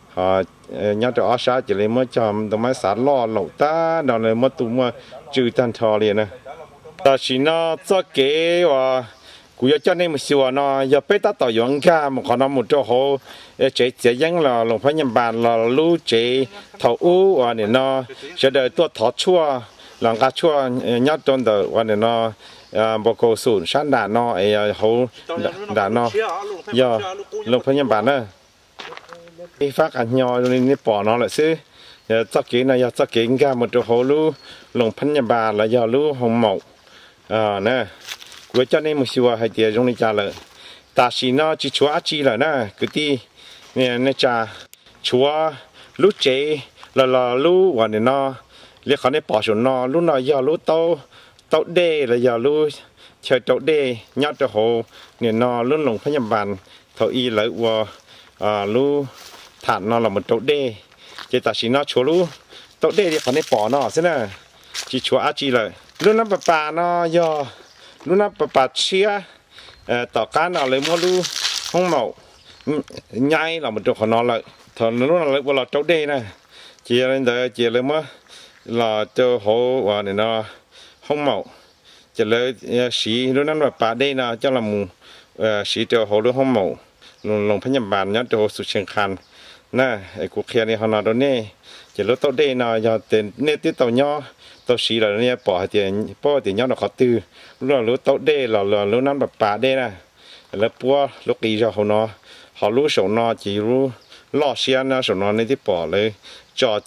Speaker 1: họ nhớ cho ở xã chỉ lấy mới cho tụi mấy xã lo lẩu ta đó là mới tụi mà trừ tan thò liền nè ta chỉ nó cho kế và cú cho nên một xíu nó giờ bé ta tạo dụng cả một con nó một chỗ hồ chế chế dân là lồng phải nhầm bàn là lú chế thầu u và nên nó sẽ đợi tua thọ chua lòng cá chua nhớ trong đời và nên nó bộ cầu sủn sáng đạn nó hồ đạn nó giờ lồng phải nhầm bàn nữa cái phát ăn nhỏ nên bỏ nó lại xí cho kế này cho kế cả một chỗ hồ lú lồng phải nhầm bàn là giờ lú hồng mậu nè của cho nên một số hay tiền trong này trả lời ta chỉ nó chỉ chúa chỉ là nè cái tí nè nè trả chúa lúc chế là lúc và nè nó liên quan đến bảo số nó lúc nào giờ lúc tàu đê là giờ lúc chơi tàu đê nhát cho hồ nè nó lúc lồng phải nhầm bàn thầu y lại và lúc thản nó là một tàu đê chỉ ta chỉ nó chúa lúc tàu đê thì còn đến bỏ nó thế nè chỉ chúa chỉ là lúc nó bà nó giờ lúc nó bà chia tỏ cá nào lấy mua lu không màu nhai là một chỗ nó lại thằng lúc nào lại là chỗ đây này chia lên đây chia lên mới là cho hộ và này nó không màu chỉ lấy xí lúc nó bà đây là cho làm xí cho hộ lúc không màu lồng phải nhầm bàn nhá cho sự sinh khăn nè cuộc kia này họ nói đó nè chỉ lúc chỗ đây là giờ tiền nè tiếp tàu nhau tao xí là nè bỏ tiền nhau nó khó tư lúc tàu đây là lúc nó bà đây nè là bua lúc kỳ cho họ lúc sổ nó chỉ lúc lo xiên nó sổ nó nên tiếp bỏ lấy cho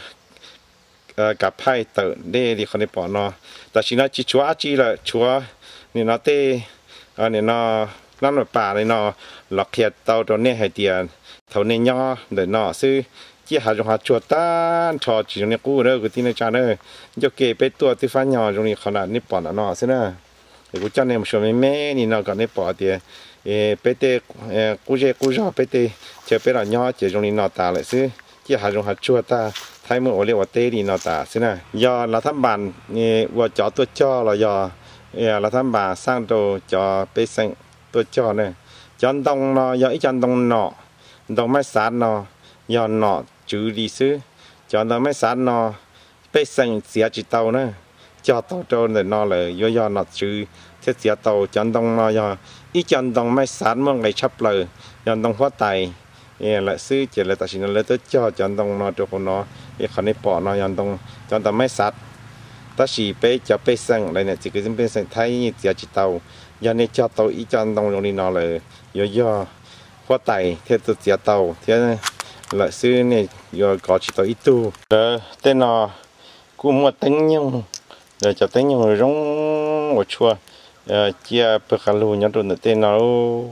Speaker 1: cả hai tự đây thì không nên bỏ nó ta chỉ nói chỉ chúa chỉ là chúa nên nó tê nên nó bà nên nó lọc thiệt tàu cho nên hay tiền thầu nên nhau để nó sư chỉ hạt trong hạt chuột ta cho chỉ trong này cũ nữa cái tin này cha nữa cho kể bé tua thì phá nhỏ trong này khả năng nếp bỏ nó xí nữa thì cũng cho nên một số mấyนี่nó còn nếp bỏ thì bé tê cũ gió bé tê chờ bé là nhỏ chỉ trong này nó ta lại xí chỉ hạt trong hạt chuột ta thay mới ở đây ở tê thì nó ta xí nữa do là thăm bàn vừa cho tôi cho là do là thăm bà sang đồ cho bé sang tôi cho này chọn đông nó do ít chọn đông nọ đông máy sát nó do nọ chữ đi xứ cho nó mới sát nó bé sinh xía chỉ tàu nữa cho tàu cho để nó là do nó chữ thế xía tàu chọn đông nó do ít chọn đông mới sát mà ngày chấp lời do đông phát tài lại xứ chỉ là ta chỉ là tới cho chọn đông nó cho nó cái con này bỏ nó do đông chọn đông mới sát ta chỉ bé cho bé sinh lại này chỉ cái bé sinh thấy xía chỉ tàu do này cho tàu ít chọn đông trong nó là do phát tài thế tôi xía tàu thế lại xưa này giờ có chỉ tới ít tu tên nó cũng một tính nhung rồi cho tính nhung rồi giống một chua chia bậc lù nhớ rồi tên nó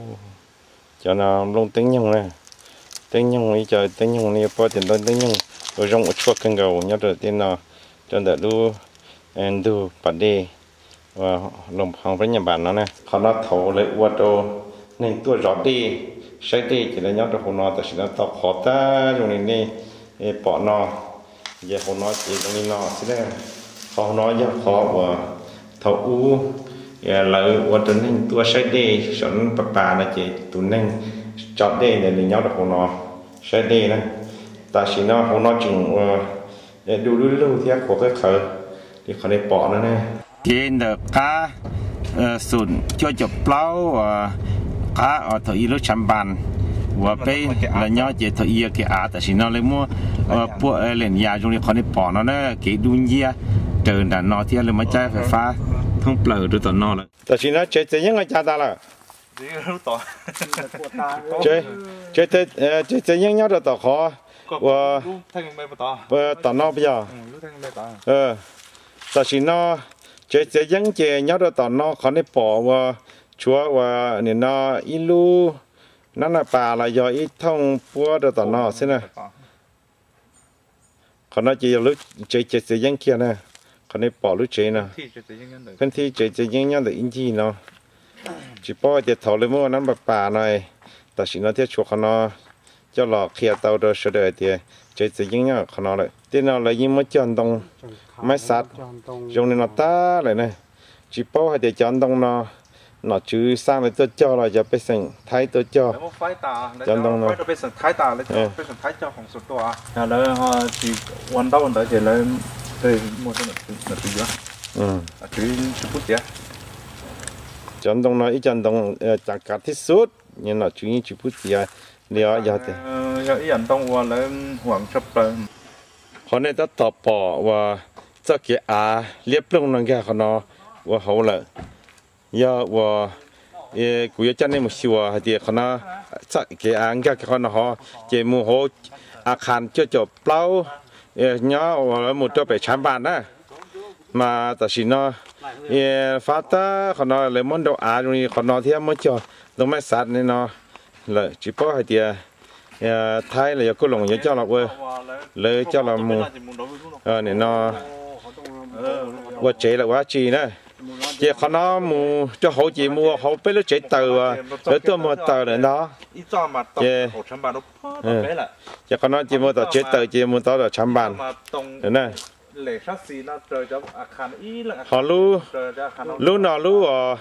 Speaker 1: cho nó luôn tính nhung này tính nhung ấy cho tính nhung này bao tiền tính nhung rồi giống một chua cân gầu nhớ rồi tên nó cho đỡ lu and do bản đề và lòng hàng với nhà bản nó này họ nó thấu lấy qua đồ nên tôi rõ đi sai đi chỉ là nhớ được hồ nó tại sao tao khó ta trong này nè bỏ nó giờ hồ nó chỉ trong này nó thế này khó nó giờ khó và thầu u lại qua trên nên tôi sai đi chọn bà là chỉ tụi nên chọn đi để nhớ được hồ nó sai đi này tại sao nó hồ nó chừng đủ lưu thì khó cái khởi thì khó để bỏ nó này trên được cá sụn cho chụp plau cá ở thời lúc chăm bàn và bây là nhau chỉ thời cái tại vì nó lấy mua bộ lên nhà trong này còn đi bỏ nó cái đun dia trời đã nó thì là mấy trái phải pha không plờ được tận nó rồi tại vì nó chơi những người cha ta là chơi những nhau được tao khó và tao nó bây giờ tại vì nó chơi những chơi nhau được tao nó còn đi bỏ và chúa và nên nó ilu nó là bà là do ít thông búa được tao nó thế này còn nó chỉ lúc chơi những kia nè còn này bỏ lúc chơi nè phân thi chơi những nhân để in chi nó chỉ bỏ để thầu lên mua nó bà này tại vì nó thiết chuột nó cho lọ kia tao được sửa đời thì chơi những nhân nó lại thế nào là những mấy chân đông mấy sát dùng nên nó ta lại này chỉ bỏ để chọn đông nó nó chứ sang lại tôi cho làจะไปสั่งไทยตัวจ่อ
Speaker 6: แล้วไฟตาแล้วไฟเราไปสั่งท้ายตาแล้วจะไปสั่งท้ายเจ้าของส่วนตัวแล้วจีวันดาววันไหนจะเลยไปหมดแล้วหนึ่งปีวะจีพูดเสีย
Speaker 1: จันตรงนั้นอีจันตรงจากการที่สุดเนี่ยนะจีนี่จีพูดเสียเลี้ยวยาเตะ
Speaker 6: อีอันต้องว่าแล้วหวังชับเติม
Speaker 1: เขาเนี่ยจะตอบปอว่าจะเกี่ยเรียบลงนั่งแค่เขาเนาะว่าเขาเลยยาว่ากูจะเนี่ยมันชัวร์เดียเขาเนาะจะเกี่ยแค่เขาเนาะเจมูโฮอาคารจะจบเปล่าเนาะว่าหมดจะไปชั้นบ้านนะมาแต่สิเนาะฟ้าตาเขาเนาะเลยมันดูตรงนี้เขาเนาะที่มันจะต้องไม่สัตว์เนี่ยเนาะเลยจีบให้เดียไทยเลยก็ลงเยอะเจ้าเราเว้ยเลยเจ้าเรามูเนี่ยเนาะว่าเจ๋là quá chi nữa chịเขาเนาะมูจะเขาจีมูเขาไปแล้วเจ๋เตอแล้วตัวมูเตอเลยเนาะchị chịเขาเนาะจีมูต่อเจ๋เตอจีมูต่อต่อชั้นบ้านเนี่ยhọ lu nọ lu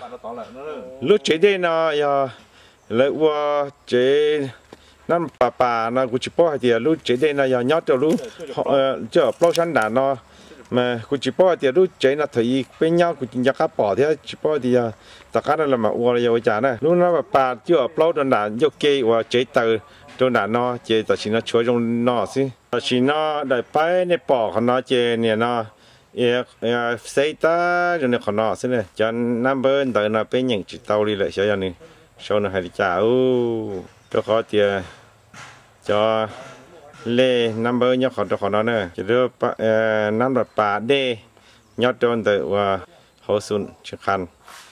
Speaker 1: lu chế đây nọ ya lấy qua chế năm bà nó cũng chỉ bỏ thì lu chế đây nọ ya nhót cho lu cho bao sản đàn nọ mà cũng chỉ bỏ thì lu chế nó thấy bên nhau cũng chỉ cá bỏ thế chỉ bỏ thì tất cả là mà qua là yêu trả này lu nó bà chưa bao đàn đàn yêu kê và chế từ trong đàn nó chế tại chỉ nó chúa trong nó xí chỉ nó đại báiในปอกnó chếเนี่ยเนาะxây ta cho nên nó xí này cho năm bên tới nó bên những chỉ tàu đi lại cho nên sau nó hay đi chào cho khó tiền cho lê năm bên nhóc họ nó nè chỉ đưa năm đợt bà đê nhóc trôn từ và hậu xuân chắc khăn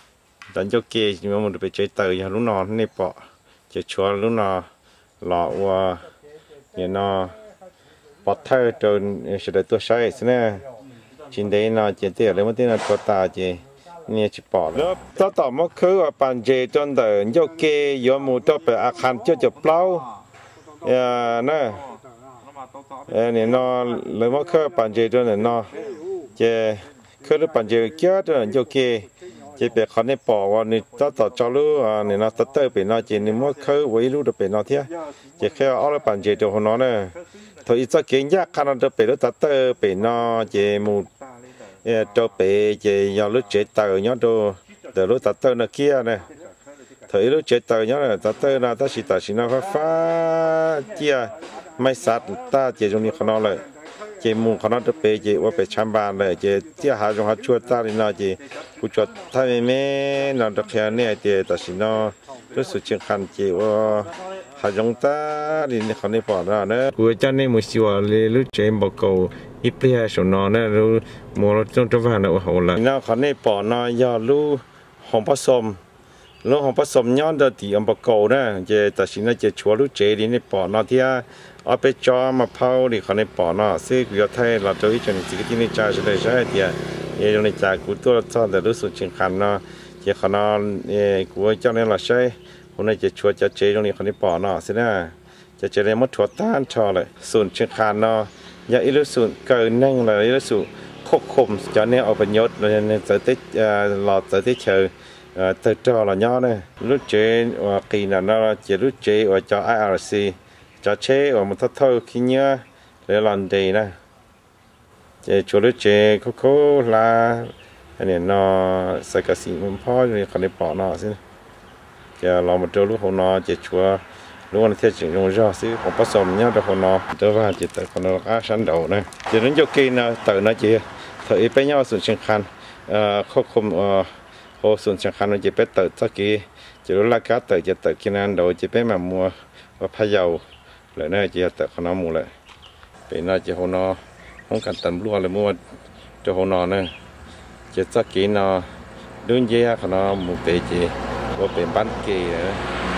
Speaker 1: tận cho kia nhưng mà mình phải chơi từ giờ lúc nào này bỏ chơi chúa lúc nào lọ vàเนี่ยเนาะปอดเธอจนสุดท้ายตัวใช้สินะจินเดย์เนาะเจเตอร์เลยมันที่น่ะตัวตาเจเนี่ยจิปอดแล้วต่อมาคือว่าปันเจจนเดินโยเกยมูตัวไปอาคารเจ้าจะเปล่านะเนี่ยเนาะเลยมาคือปันเจจนเนาะเจคือปันเจเกี่ยวตัวโยเกchỉ biếtเขาในปอว่านี่ต่อจอรู้เนี่ยนะตัดเตอร์เป็นน่าจีนี่มั่วคือไว้รู้จะเป็นน่าเทียจะแค่เอาละปันเจตัวหัวน้อเนี่ยถ้าอีจะเก่งยากขนาดจะเป็นรู้ตัดเตอร์เป็นน่าเจมูจะเป็นเจยารู้เจเตอร์เนาะตัวแต่รู้ตัดเตอร์น่ะเกี้ยเนี่ยถ้าอีรู้เจเตอร์เนาะตัดเตอร์น่ะถ้าสิตัดสิน่ะฟ้าเจียไม่สัตว์ตาเจตรงนี้เขาน้อเลยเจมูเขาน้อจะเป็นเจว่าเป็นชั้นบ้านเลยเจเจ้าหาจงหาช่วยตาเลยนะเจกูจดถ้าไม่นอนตะแคงเนี่ยเจแต่สิน้อรู้สึกเชียงคันเจว่าหาจงตาดินเขาในปอดแล้วนะกูจะในมือสิวเลยรู้เจมบอกกูอีเปรี้ยสนอเนี่ยรู้มัวเราต้องจะว่าเนี่ยว่าเขาละน้าเขาในปอดน้อยารู้หอมผสมรู้หอมผสมย้อนเดือดตีอันบอกกูนะเจแต่สิน้อเจชัวรู้เจดินในปอดน้อที่เอาไปจอมาเผาดิเขาในปอดน้อซึ่งกูจะให้เราจะวิจารณ์สิ่งที่ในใจจะได้ใช่เดียตรงในใจกูตัวซ่อนแต่รู้สึกเชียงคันเนาะเจ้าเขานอนกูเจ้าเนี่ยเราใช้คนนี้จะช่วยจะเจตรงนี้คนนี้ปอเนาะสินะจะเจริญมัดถั่วต้านชอเลยส่วนเชียงคันเนาะอย่าอิรุสุเกินนั่งเลยอิรุสุควบคุมจะเนี่ยเอาประโยชน์เลยเนี่ยจะติดหลอดจะติดเชยติดจอเราเนาะเนี่ยรู้เจว่ากีน่ะเนาะจะรู้เจว่าจะ IRC จะเช่ว่ามันเท่าขี้เนื้อเลยหลอนดีนะช่วยรู้เจเขาลาอันนี้เนาะใส่กระสีมันพ่ออยู่ในคนในปอเนาะสิจะลองมาดูลูกของเนาะจะชัวรู้ว่าเทียบจริงลงยอดสิของผสมเนี่ยแต่ของเนาะเดี๋ยวว่าจะแต่ของเราก็ชั้นเดียวนะจะนั้นโยกีนะแต่นะจีเธอไปเนี่ยส่วนเชียงคันควบคุมโหส่วนเชียงคันมันจะไปแต่สักกี่จะรู้ราคาแต่จะแต่กินนั้นเดี๋ยวจะไปมามัวว่าพะเยาเลยนะจะแต่ของเนาะมูเลยเป็นน่าจะของเนาะห้องการตันรัวเลยมัวจะของเนาะเนี่ยจะสักกี่เนาะดึงเยอะของเนาะมูเตจีว่าเป็นบ้านเกย์นะ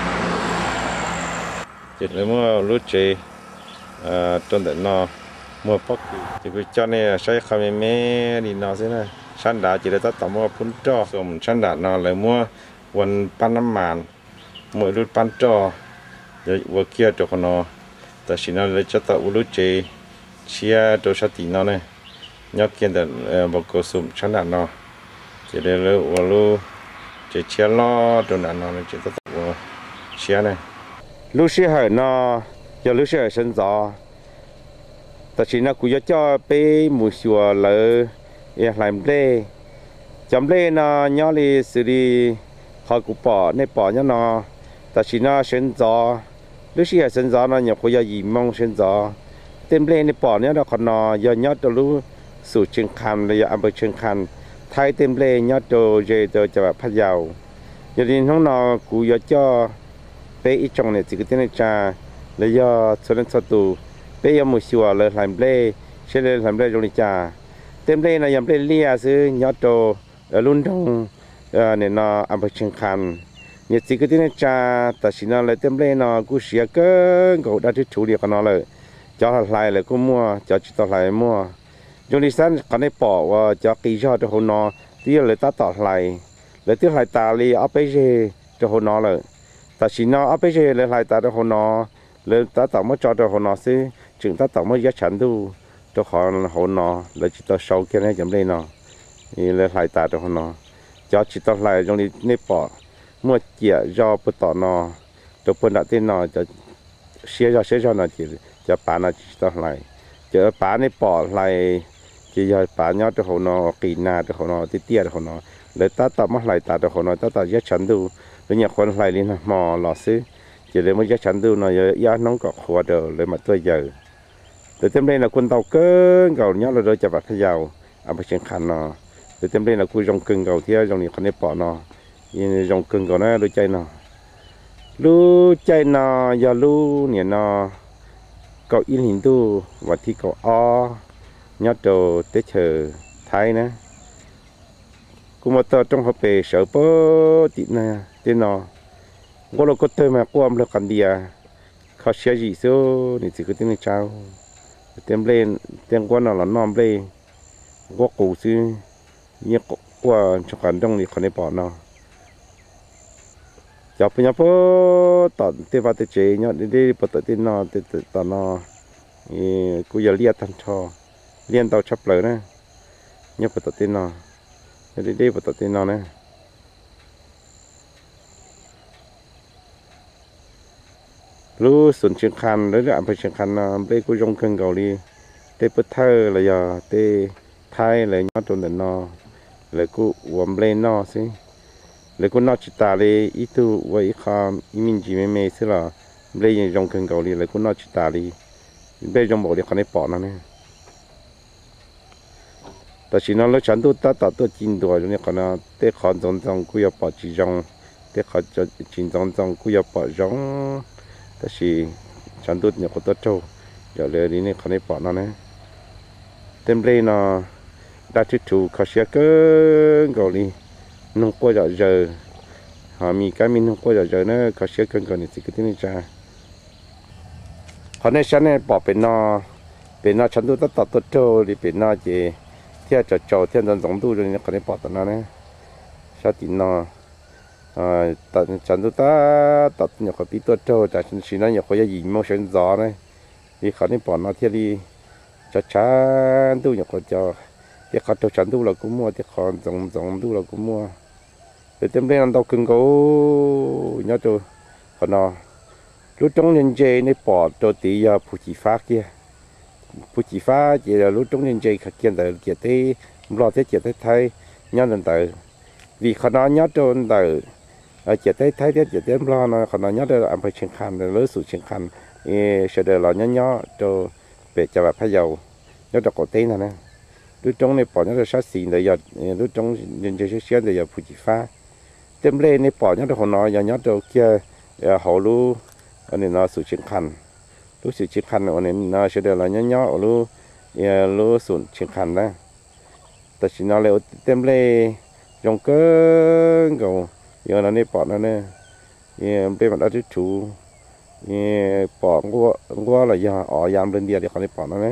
Speaker 1: จิตเลยเมื่อรู้เจจนแต่นอเมื่อพักจิตวิจารณ์เนี่ยใช้คำเมดีนอสินะชั้นดาจิตเลยตัดต่อว่าพุ่นจ่อสมชั้นดานอเลยเมื่อวันปั้นน้ำมันเมื่อรุ่นปั้นจ่อจะว่าเกี่ยวตัวคนนอแต่สินะเลยจะตัดรู้เจเชียตัวชาตินอเนี่ยยกเกี่ยแต่บอกกสมชั้นดานอจิตเลยว่ารู้ chỉ chia lo đồ nào nó chỉ có tập chia này lúc xưa hồi nó giờ lúc xưa sinh gió ta chỉ nó cũng cho bé mùi xùa lỡ làm lê chấm lê nó nhỏ đi xử lý họ cũng bỏ nên bỏ nhá nó ta chỉ nó sinh gió lúc xưa sinh gió nó nhiều khối gì mong sinh gió tên lê nên bỏ nhá nó còn nó giờ nhớ từ lúcสู่เชียงคานเลยอำเภอเชียงคานไทยเต็มเลยยอดโจเจโจจังหวัดพะเยาอย่างนี้น้องนอกูยอดจ่อเป้อีจงเนี่ยจิกเตนจ่าเลยยอดส่วนสตูเป้ยมุชัวเลยหลายเล่เช่นเลยหลายเล่จงนิจ่าเต็มเลยนะยำเล่เลี้ยซื้อยอดโจรุ่นดงเนี่ยนออำเภอเชียงคานเนี่ยจิกเตนจ่าแต่สินาเลยเต็มเลยนอกูเสียเกินกูได้ที่ถูเดียวกันนอเลยจ่อหลายเลยกูมั่วจ่อจิตต่อหลายมั่วจงดิฉันก็ได้บอกว่าจะกี่ชอจะหัวนอที่เลยตัดต่อไหลเลยที่ไหลตาลีเอาไปเจจะหัวนอเลยแต่สินอเอาไปเจเลยไหลตาจะหัวนอเลยตัดต่อมาจอจะหัวนอซิจึงตัดต่อมายัดฉันดูจะขอหัวนอเลยจิตต่อโชว์แค่นี้จำได้นอนี่เลยไหลตาจะหัวนอจะจิตต่อไหลจงดิได้บอกเมื่อเกี่ยยอปต่อนอตัวเปิดดัดที่นอจะเสียจอนะจีจะปานาจิตต่อไหลเจอปาในปอดไหลchỉ giờ bà nhớ cho họ nó kỳ na cho họ nó tí tia cho họ nó để ta tập mất lại ta cho họ nó ta tập giết chắn đủ để nhà con lại đi mò lò xứ chỉ để mới giết chắn đủ nó giờ nóng cọ khua được để mà tôi giờ để thêm đây là quân tàu cơn gầu nhớ là rồi chả bạc thay giàu à phải chuyển khăn nó để thêm đây là cua rong cưng gầu theo rong này con này bỏ nó rong cưng gầu nó đôi chay nó giờ lu nè nó cậu in hình tu và thi cậu o nhớ đồ tết chờ thái nè cũng một tờ trong hộp bể sợ bơ tịt nè tên nó có lúc có tơ mà qua được cần đi à khó xia gì số thì chỉ có tên trao tên lên tên quan nào là nom lên có cụ chứ nhớ qua cho cần trong thì còn để bỏ nó chọc nhớ bơ tận tên vào tên chế nhớ đi bắt tên nó tên nó cũng giờ liệt thành cho liên tàu chấp lời nè nhớ bắt tên nó đi bắt tên nó nè lu xuân trường khăn đấy là anh phải trường khăn bây cô trong cơn gầu đi tê bớt thơ là giờ tê thay là nhớ trốn đến nó là cô uống lên nó xí là cô nó chỉ ta đi ít tu với khám ít mình chỉ mê xí là bây trong cơn gầu đi là cô nó chỉ ta đi bây trong bộ đi còn để bỏ nó nèแต่สิ่งนั้นเราฉันตัวตัดตัวจินตัวเนี่ยขณะเตะขอนจงกุยปอจีจงเตะขอนจะจินจงกุยปอจงแต่สิ่งฉันตัวเนี่ยก็ตัวโจอย่าเลยนี่ขณะปอนั่นนะเต็มเลยนะได้ที่ถูกเขาเสียเกินเกาหลีนุ่งก็จะเจอหามีการมีนุ่งก็จะเจอนะเขาเสียเกินก่อนนี่สิก็ที่นี่จ้าเขาในฉันเนี่ยปอเป็นนอฉันตัวตัดตัวโจหรือเป็นนอเจtheo trò theo dần giống tu rồi nó có thể bỏ tận nó này sao thì nó tận chân tu ta tận nhiều cái tí trâu tại chân chỉ nó nhiều cái gì mà sơn gió này thì khó nên bỏ nó theo đi cho chán tu nhiều cái cho thì khó trâu chán tu là cũng mua thì khó giống tu là cũng mua để thêm bên ăn tàu cưng cố nhớ trâu còn nó lúc trong nhân dây này bỏ trâu tí giờ phụ chỉ phát kia phụ chỉ phá chỉ là lúc trong nhân dây khắc kiên tới chỉ thấy lo thế chỉ thấy thay nhớ lần tới vì họ nói nhớ trôn tới chỉ thấy thế chỉ thấy lo nó họ nói nhớ đây là anh phải triển khai rồi lốiสู่triển khai sẽ để là nhớ cho về cho bà phải giàu nhớ cho cổ tên này lúc trong này bỏ nhớ là sát xịn để giờ lúc trong nhân dây sát để giờ phụ chỉ phá thêm lên này bỏ nhớ cho họ nói nhớ cho kia họ lu anh này nóสู่triển khai lúc sự chiến khăn này nó sẽ được là nhỏ lúc sụn chiến khăn đóแต่สิ่งนั้นเลยเต็มเลยยงเกินก็ยังนั่นนี่ปอดนั่นเนี่ยเป็นมันอาทิตย์ชูปอดก็อะไรยาอ๋อยามเดินเดียร์เดี๋ยวเขาได้ปอดนั่นเนี่ย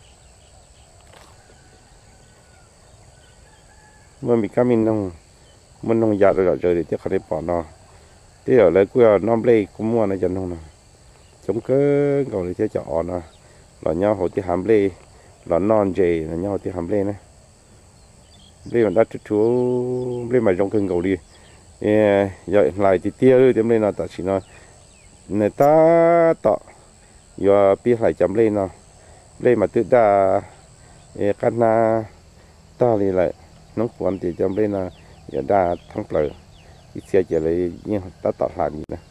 Speaker 1: เมื่อมีการมินมันต้องยาเราเจอเดี๋ยวเขาได้ปอดเนาะที่เดี๋ยวเลยกูเอาน้ำเล่กูมั่วในจันทร์นะchống cơ còn thì chợ nè là nhau hồ tí hàm lê là non dày là nhau tí hàm lê này lê mà đã chú lê mà trong cơn cầu đi giờ lại thì tia rồi tiêm lên nó ta chỉ nó người ta tọ giờ biết lại chấm lên nó lên mà tự ta căn na ta đi lại nông quan thì chấm lên là giờ đa thắng lợi cái xe chỉ lấy nhưng ta tọt lại gì nè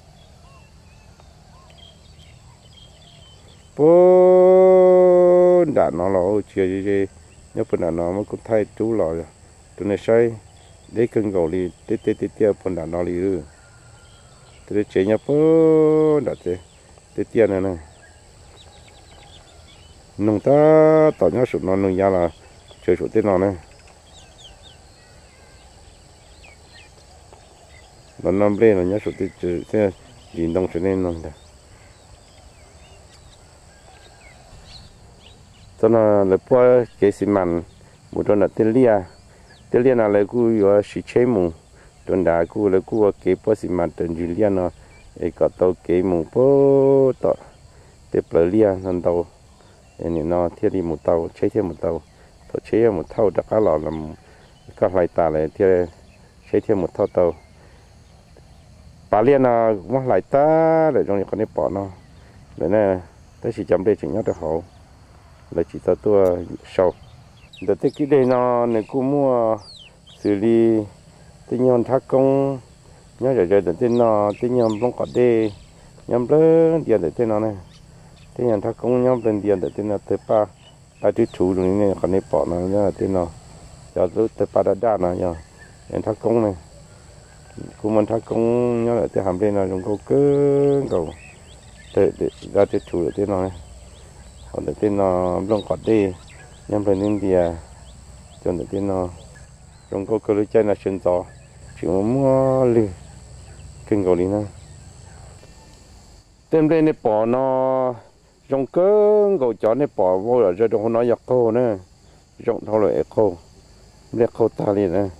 Speaker 1: bố đã nó là chưa gì nhớ phần nào nó mới cũng thay chú rồi tụi này say để cân gầu đi tê phần đã nó đi rồi tụi chế nhớ bố đã tê này này nông ta tỏ nhớ sụt nó nông gia là chơi sụt tê nó này nó nằm lên là nhớ sụt tê chơi gì đông cho nên nông ta cho nên là qua cái gì mà một đôi là tên lia là lấy cú yo xí chế mù đôi đá cú lấy cú cái qua gì mà tên Julian nó ấy có tàu cái mù po tọ để bờ lia nên tàu nên nó thiết đi một tàu chế thêm một tàu tàu chế một thau đã cá lò làm các loại tà này thiết chế thêm một thau tàu bà lia nó mất lại ta để trong này còn để bỏ nó để này tới chỉ chấm đây chỉ nhớ được hậu là chỉ tao tua sâu để tới cái đây nó này cũng mua xử lý tới nhon thác công nhớ rồi để tới nó tới nhon bông cỏ đê nhom lớn tiền để tới nó này tới nhon thác công nhom lên tiền để tới nó tới ba thứ chủ rồi này còn này bỏ nó nhớ tới nó giờ tới ba đa nó nhở nhon thác công này cũng muốn thác công nhớ lại tới hàm bên nó dùng câu cứ cầu để ra tới chủ để tới nó này còn để tên nó lông cọt đi nhắm lên India cho để tên nó trong câu cơ chơi là chuyên gió chỉ mua lì kinh cầu đi nữa tên đây này bỏ nó trong cơ cầu chó này bỏ vô là rồi trong nó giặc khô nữa trong thâu lại khô để khô ta đi nữa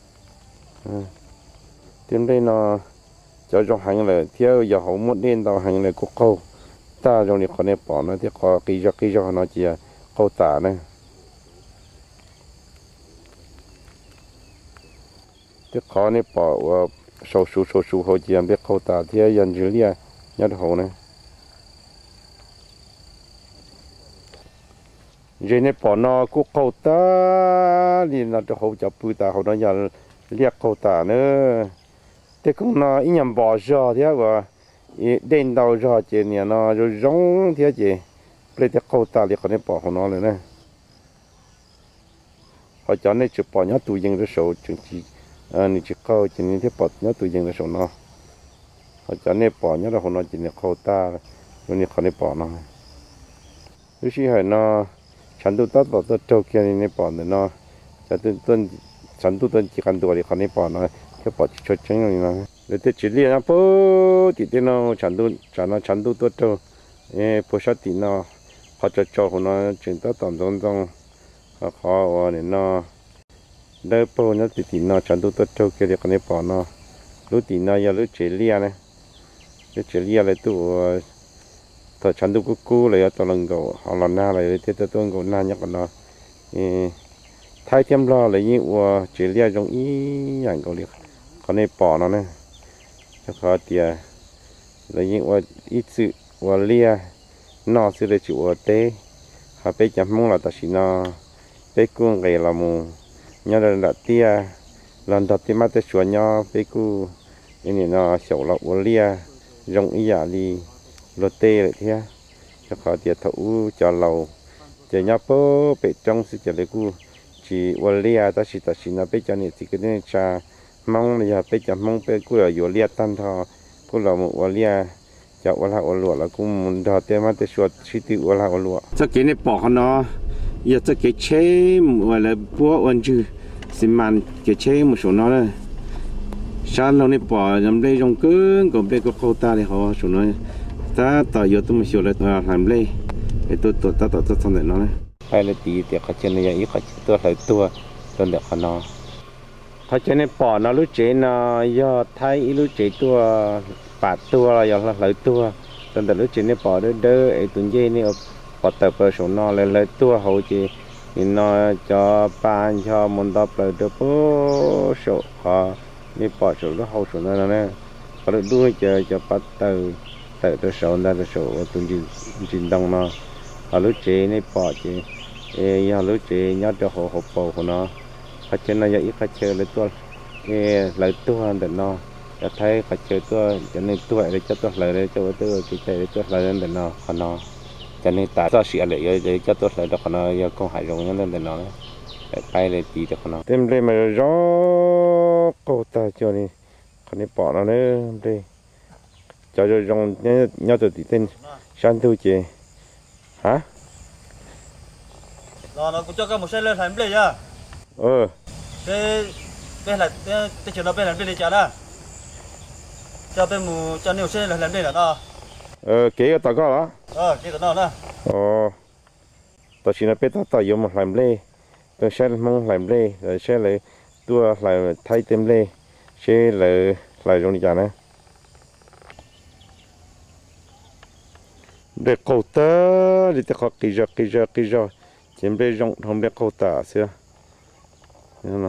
Speaker 1: tên đây nó cho trong hành là theo giờ họ muốn lên tàu hành là cũng khô ta trong này còn này bỏ nó thì có cái do nó chỉ khâu tả này thì có này bỏ sâu su hồi chỉ biết khâu tả thì dần dữ lia nhất hồ này rồi này bỏ nó cũng khâu tả thì nó cho hậu chập bự tả hậu nó giờ liệt khâu tả nữa thì cũng nó ít nhầm bỏ ra thế và đến đầu ra chị nhà nó rồi giống thế chị bây giờ câu ta thì còn bỏ nó rồi nè họ cho nên chụp bỏ nhớ tụi dân rồi sổ chừng chỉ này chỉ câu chỉ nên thế bỏ nhớ tụi dân rồi sổ nó họ cho nên bỏ nhớ là nó chỉ là câu ta rồi này còn bỏ nó lúc khi hỏi nó chẳng tu tất bỏ tất trâu kia nên bỏ nó cho tuần chẳng tu tuần chỉ cần tuổi thì còn bỏ nó cái bỏ cho tránh rồi nó để tôi chỉ liên nó thì tên nó chẳng tu tốt đâu bố sát thì nó họ cho nó chuyển tới tầm trong họ để nó đỡ bố nó thì nó chẳng tu tốt đâu kia thì còn bỏ nó lúc thì nó giờ lúc chỉ liên này lúc chỉ liên lại tụ thời chẳng tu cú lại tao lần cầu họ lần na lại thì tôi cầu na nhắc nó thay thêm lo lại như chỉ liên trong ý dạng cầu liệt còn này bỏ nó này cho khó tiệt là những ít sự lia nó sẽ là chủ tế họ phải chăm mong là ta chỉ nó phải cuồng cái là mù nhớ là tia lần đầu tiên mà tôi chọn nhau phải cu cái nó xấu là lia giống ý giả đi lót tê lại thế cho khó tiệt thấu cho lầu chỉ nhớ bố bị trong sự chỉ lấy cu chỉ lia ta chỉ nó phải cho nên chỉ cái này cha mong là giờ bây giờ mong bây cứ là vô liệt tan thọ cứ là một liệt chợ là lụa là cũng muốn đào tiền mà để sửa chi tiêu là lụa cho cái này bỏ nó giờ cho cái chế mà là búa ăn chứ xi măng cái chế một số nó đây sáng lâu này bỏ nằm đây trong cứ còn đây có khâu ta thì họ số nó ta tạo giờ tôi mới sửa lại làm đây cái tôi ta xong rồi nó này hay là tí thì cái chân này ít cái tôi lại tua cho được nó họ cho nên bỏ nó lúc chế nó do thấy lúc chế tua bạt tua là do lấy tua nên là lúc chế này bỏ đỡ ấy tuần dây này bỏ tập vào số nó lấy tua hậu chế thì nó cho ban cho môn tập là được bố số họ นี่ปอดสูงแล้วเขาสูงนั่นนะเขาเลยด้วยจะปัดตัวสองตัวสองตัวจินดังมาเขาเลยเจนี่ปอดเจเขาเลยเจยอดจะหัวโปของnóเขาเจน่าจะอีกเขาเจอเลยตัวเลยตัวเด็ดเนาะจะthấyเขาเจอตัวจะในตัวเลยจะตัวเลยเลยจะว่าตัวกี่ใจตัวเลยเด็ดเนาะเขาเนาะจะในตาตัวเสียเลยเลยจะตัวเลยเด็กเขาเนาะยังคงหายลงนั่นเด็ดเนาะไปเลยตีเด็กเขาเนาะเต็มเลยมาร้อcô ta choนี่คนนี้ปอnó nữa đi cho rong nhớ từ tí tên san thu chị hả
Speaker 8: rồi nó cũng cho các một xe lên làm gì chứ cái bên là cái chuyện nó bên làm gì chả đó cho bên mù cho nhiều xe làm gì là đó
Speaker 1: kỹ cái tao có đó
Speaker 8: kỹ cái đó
Speaker 1: tao chỉ là biết tao dùng một làm lê tao sẽ mong làm lê rồi sẽ lại tua lại thay tem lê sẽ lại trong nhà này để câu ta để ta có kỳ giờ chém lê rong không để câu ta xưa nên là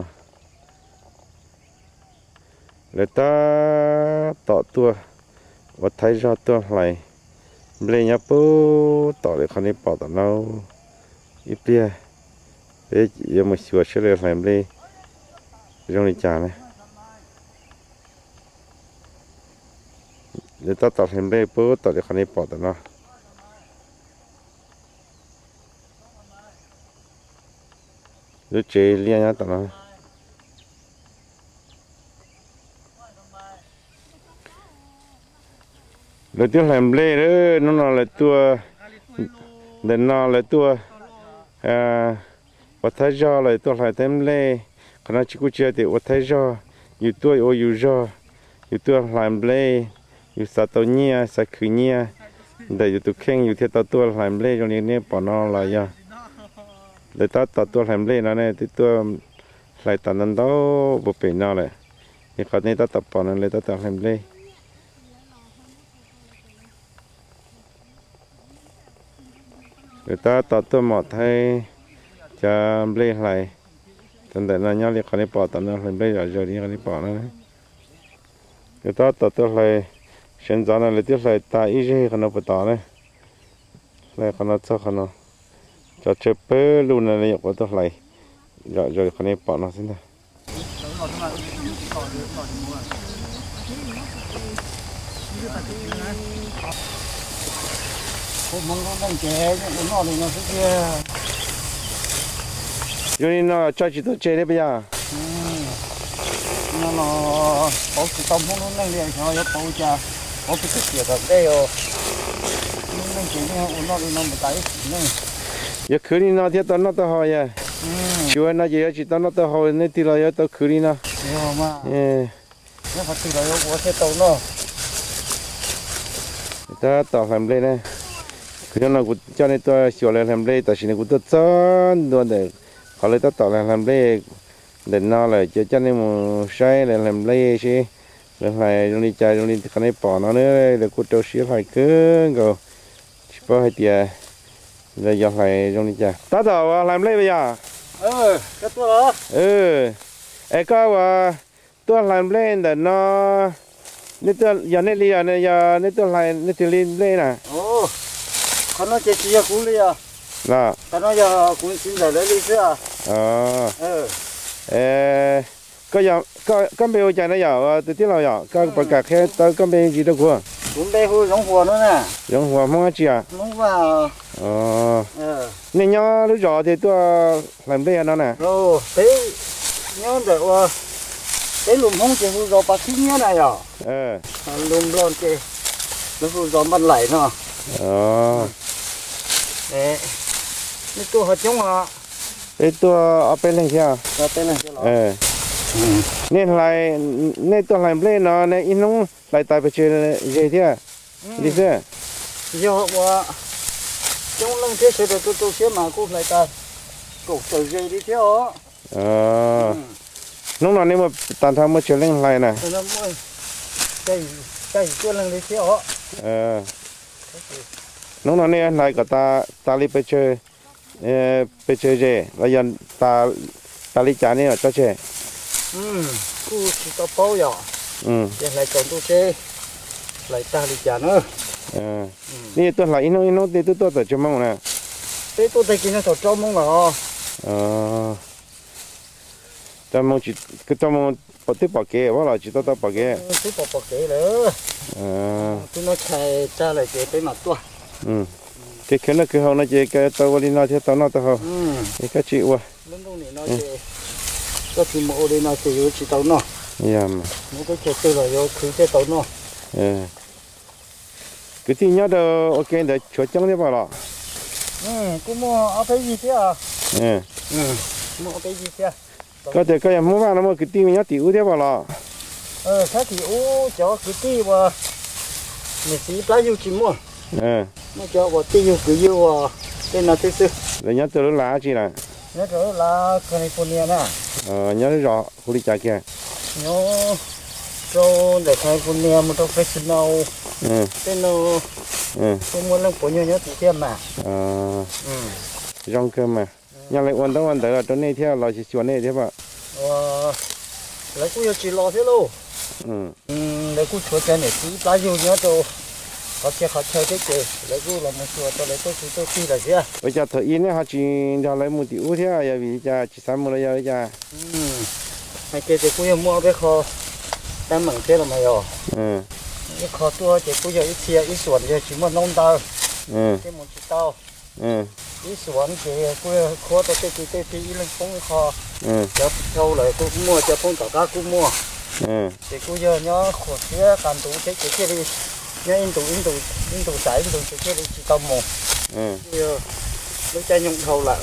Speaker 1: để ta tạo tua và thay ra tua lại lê nhá bố tạo để con đi bỏ tao nào ít bia để giờ một sửa sẽ làm lê trong này trà này để ta tạo thành đây bớt tạo để khán giả bỏ tao nó để chế liên nhá tao nó để tiếng làm lê đó nó là tua để nó là tua và thay cho lại tua lại thêm lê khả năng chỉ có chơi thì thấy cho nhiều tuổi ô nhiều do nhiều tuổi làm lê nhiều sao tao nhia sao khử nhia để nhiều tuổi khen nhiều thiết tao tuổi làm lê cho nên bỏ nó là do để tao tuổi làm lê nó này thì tuổi lại tao nên đó bộ bể nó này thì có nên tao tập bỏ nó lấy tao làm lê để tao tuổi một thay cho lê lại tận đây là nhau liệt khởi bỏ tận nó lên bây giờ đi khởi bỏ nó người ta tự lại hiện giờ là tiếp lại ta ý gì khởi nó bắt đầu này lại khởi nó cho khởi nó cho chơi bơi luôn là nhiều quá lại rồi khởi bỏ nó xin thôi cho nên nó cho chị tôi chơi đấy bây giờ
Speaker 8: nó có cái tôm nó năng lượng nó có cha có cái chuyện đó đây rồi nó chỉ nó một cái
Speaker 1: giờ khử đi nó thì tao nó tao hỏi à chưa nó chỉ tao nó tao hỏi nên thì là tao khử đi nó
Speaker 8: mà nó phải từ đó có thể tao nó
Speaker 1: ta tao làm đây này khử nó cũng cho nên tôi sửa lại làm đây tao chỉ là cũng tôi chọn luôn để họ lấy tao làm lê để nó là cho nên một sai là làm lê chứ rồi phải trong đi chơi trong đi thì này bỏ nó nữa để cút trâu xíu phải cứ rồi bỏ hai tia rồi giờ phải trong đi chơi ta tao làm lê bây giờ
Speaker 8: cái tôi
Speaker 1: ấy có tôi làm lê để nó nên tôi giờ nên đi này giờ nên tôi lại nên tôi lên lê nè
Speaker 8: con nó chơi chia cũng đi à
Speaker 1: là
Speaker 8: cái nó giờ cũng xin rồi lấy đi chứ
Speaker 1: có giờ có bây giờ nó giờ từ từ nào giờ có bậc cả khe tới có bây gì đâu qua
Speaker 8: cũng bây giờ giống hoa nữa nè
Speaker 1: giống hoa mong chi à
Speaker 8: giống hoa
Speaker 1: nên nhớ lúc giờ thì tôi làm đây nó nè
Speaker 8: thế nhớ được qua cái lùm không chỉ hư bác sĩ nhớ này à lùm lon kì nó hư gió bắt lại nó đấyนี่ตัวหัดจงอ่ะ
Speaker 1: ตัวเอาไปเล่นเชียว
Speaker 8: เอาไปเล่นเชียว
Speaker 1: นี่อะไรนี่ตัวอะไรเล่นเนาะนี่อินน้องไหลตายไปเจอเจียดิเซ่
Speaker 8: เยอะว่าจงเล่นเที่ยวตัวเชี่ยมากูไหลตายกูเจอเจียดิเที่ยว
Speaker 1: น้องนอนนี่มาตอนทำมาเจอเล่นอะไรน่ะ
Speaker 8: ใจตัวเล่นดิเที่ยว
Speaker 1: น้องนอนนี่อะไรก็ตาลิไปเจอเจแล้วยันตาลิจานี่เจ้าเจ
Speaker 8: cú chỉ tao bao giờ giờ lại còn tôi chơi lại ta đi chả nữa
Speaker 1: นี่ตัวไหลน้อยๆตัวตัวจะมองนะ
Speaker 8: thế tôi thấy cái nó thọ cho mong là
Speaker 1: จะมองจิก็จะมองปฏิบัติเกว่าเราจิตตัวปฏิบัติเก
Speaker 8: tôi bỏ cái nữa tôi nói chạy cha lại cái tới mặt tôi
Speaker 1: cái nó cứ họ nó chỉ cái tàu đi nó thì tàu nó tàu họ cái chịu à
Speaker 8: lúc này nó chỉ có chỉ một đi nó chỉ chỉ tàu nó
Speaker 1: mà
Speaker 8: nó cái chuyện tôi là vô cứ cái tàu nó
Speaker 1: cái gì nhớ đâu ok để cho chẳng thế bảo là
Speaker 8: cũng mua ở cái gì thế à mua cái gì thế
Speaker 1: có thể cái mua vào nó mua cái gì nhớ tiểu thế bảo là
Speaker 8: cái tiểu cho cái gì mà mình chỉ bao nhiêu chỉ mua nó cho vào tiêu cứ yêu tên là tiêu
Speaker 1: rồi nhớ từ lá chi này
Speaker 8: nhớ từ là California nè
Speaker 1: nhớ rõ khu đi chả kia
Speaker 8: nhớ rồi để California một trong professional tên nó tôi muốn làm bao nhiêu nhớ thì thêm mà
Speaker 1: rong cơ mà nhà lại quan tâm ở chỗ này theo là chỉ chuẩn này thế bạn
Speaker 8: lấy cũng chỉ lo thế luôn lấy cũng chúa chân này chỉ bao nhiêu nhớ đâu họ chơi cái gì lấy cũng là một chúa tôi lấy tôi chỉ là gì à
Speaker 1: bây giờ thời in họ chỉ cho lấy một tiểu thế à vì giờ chỉ sắm một là giờ giờ
Speaker 8: hay cái thì cũng mua cái kho đang mảng thế là mày rồi cái kho tua thì cũng giờ ít chia ít xuân giờ chỉ mua nông tàu cái một chỉ tàu ít xuân thì cũng kho tôi cái ít lên phong kho cho thâu lại cũng mua cho phong tàu cá cũng mua thì cũng giờ nhớ khổ xía cán tủ cái đi nhớ in tủ sải cái đi chỉ tàu một giờ lúc cha nhung thâu lại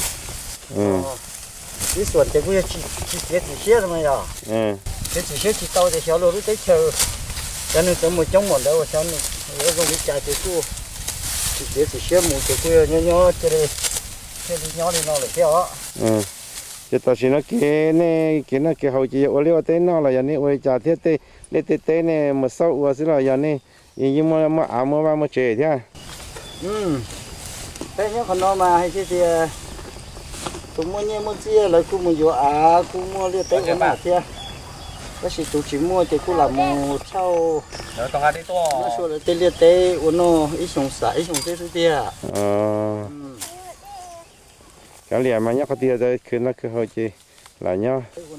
Speaker 8: ít xuân thì cũng giờ chỉ xía rồi mày rồi cái chỉ tàu thì xéo luôn lúc tới chờ cho nên tới một trong một đâu cho nên nó không biết chạy thì cua chỉ xé một cái cua nhỏ chơi đi nhỏ đi nó lại theo á
Speaker 1: chỉ tao xin nó cái nó cái hậu chỉ ở liêu tên nó là này ở trả thiết tê để tê này một sau ở xí là này nhưng mà áo mà chơi thế
Speaker 8: thế nhá còn nó mà hay chứ thì cũng mua nhiều mua chia lại cũng mua vô cũng mua liêu tên mà thế cái gì tụi chỉ mua thì cũng là một sau nó số là tên liệt tế của nó ít sống thế thôi
Speaker 1: cái liền mà nhá có tiền rồi cứ nó cứ hồi chi là nhá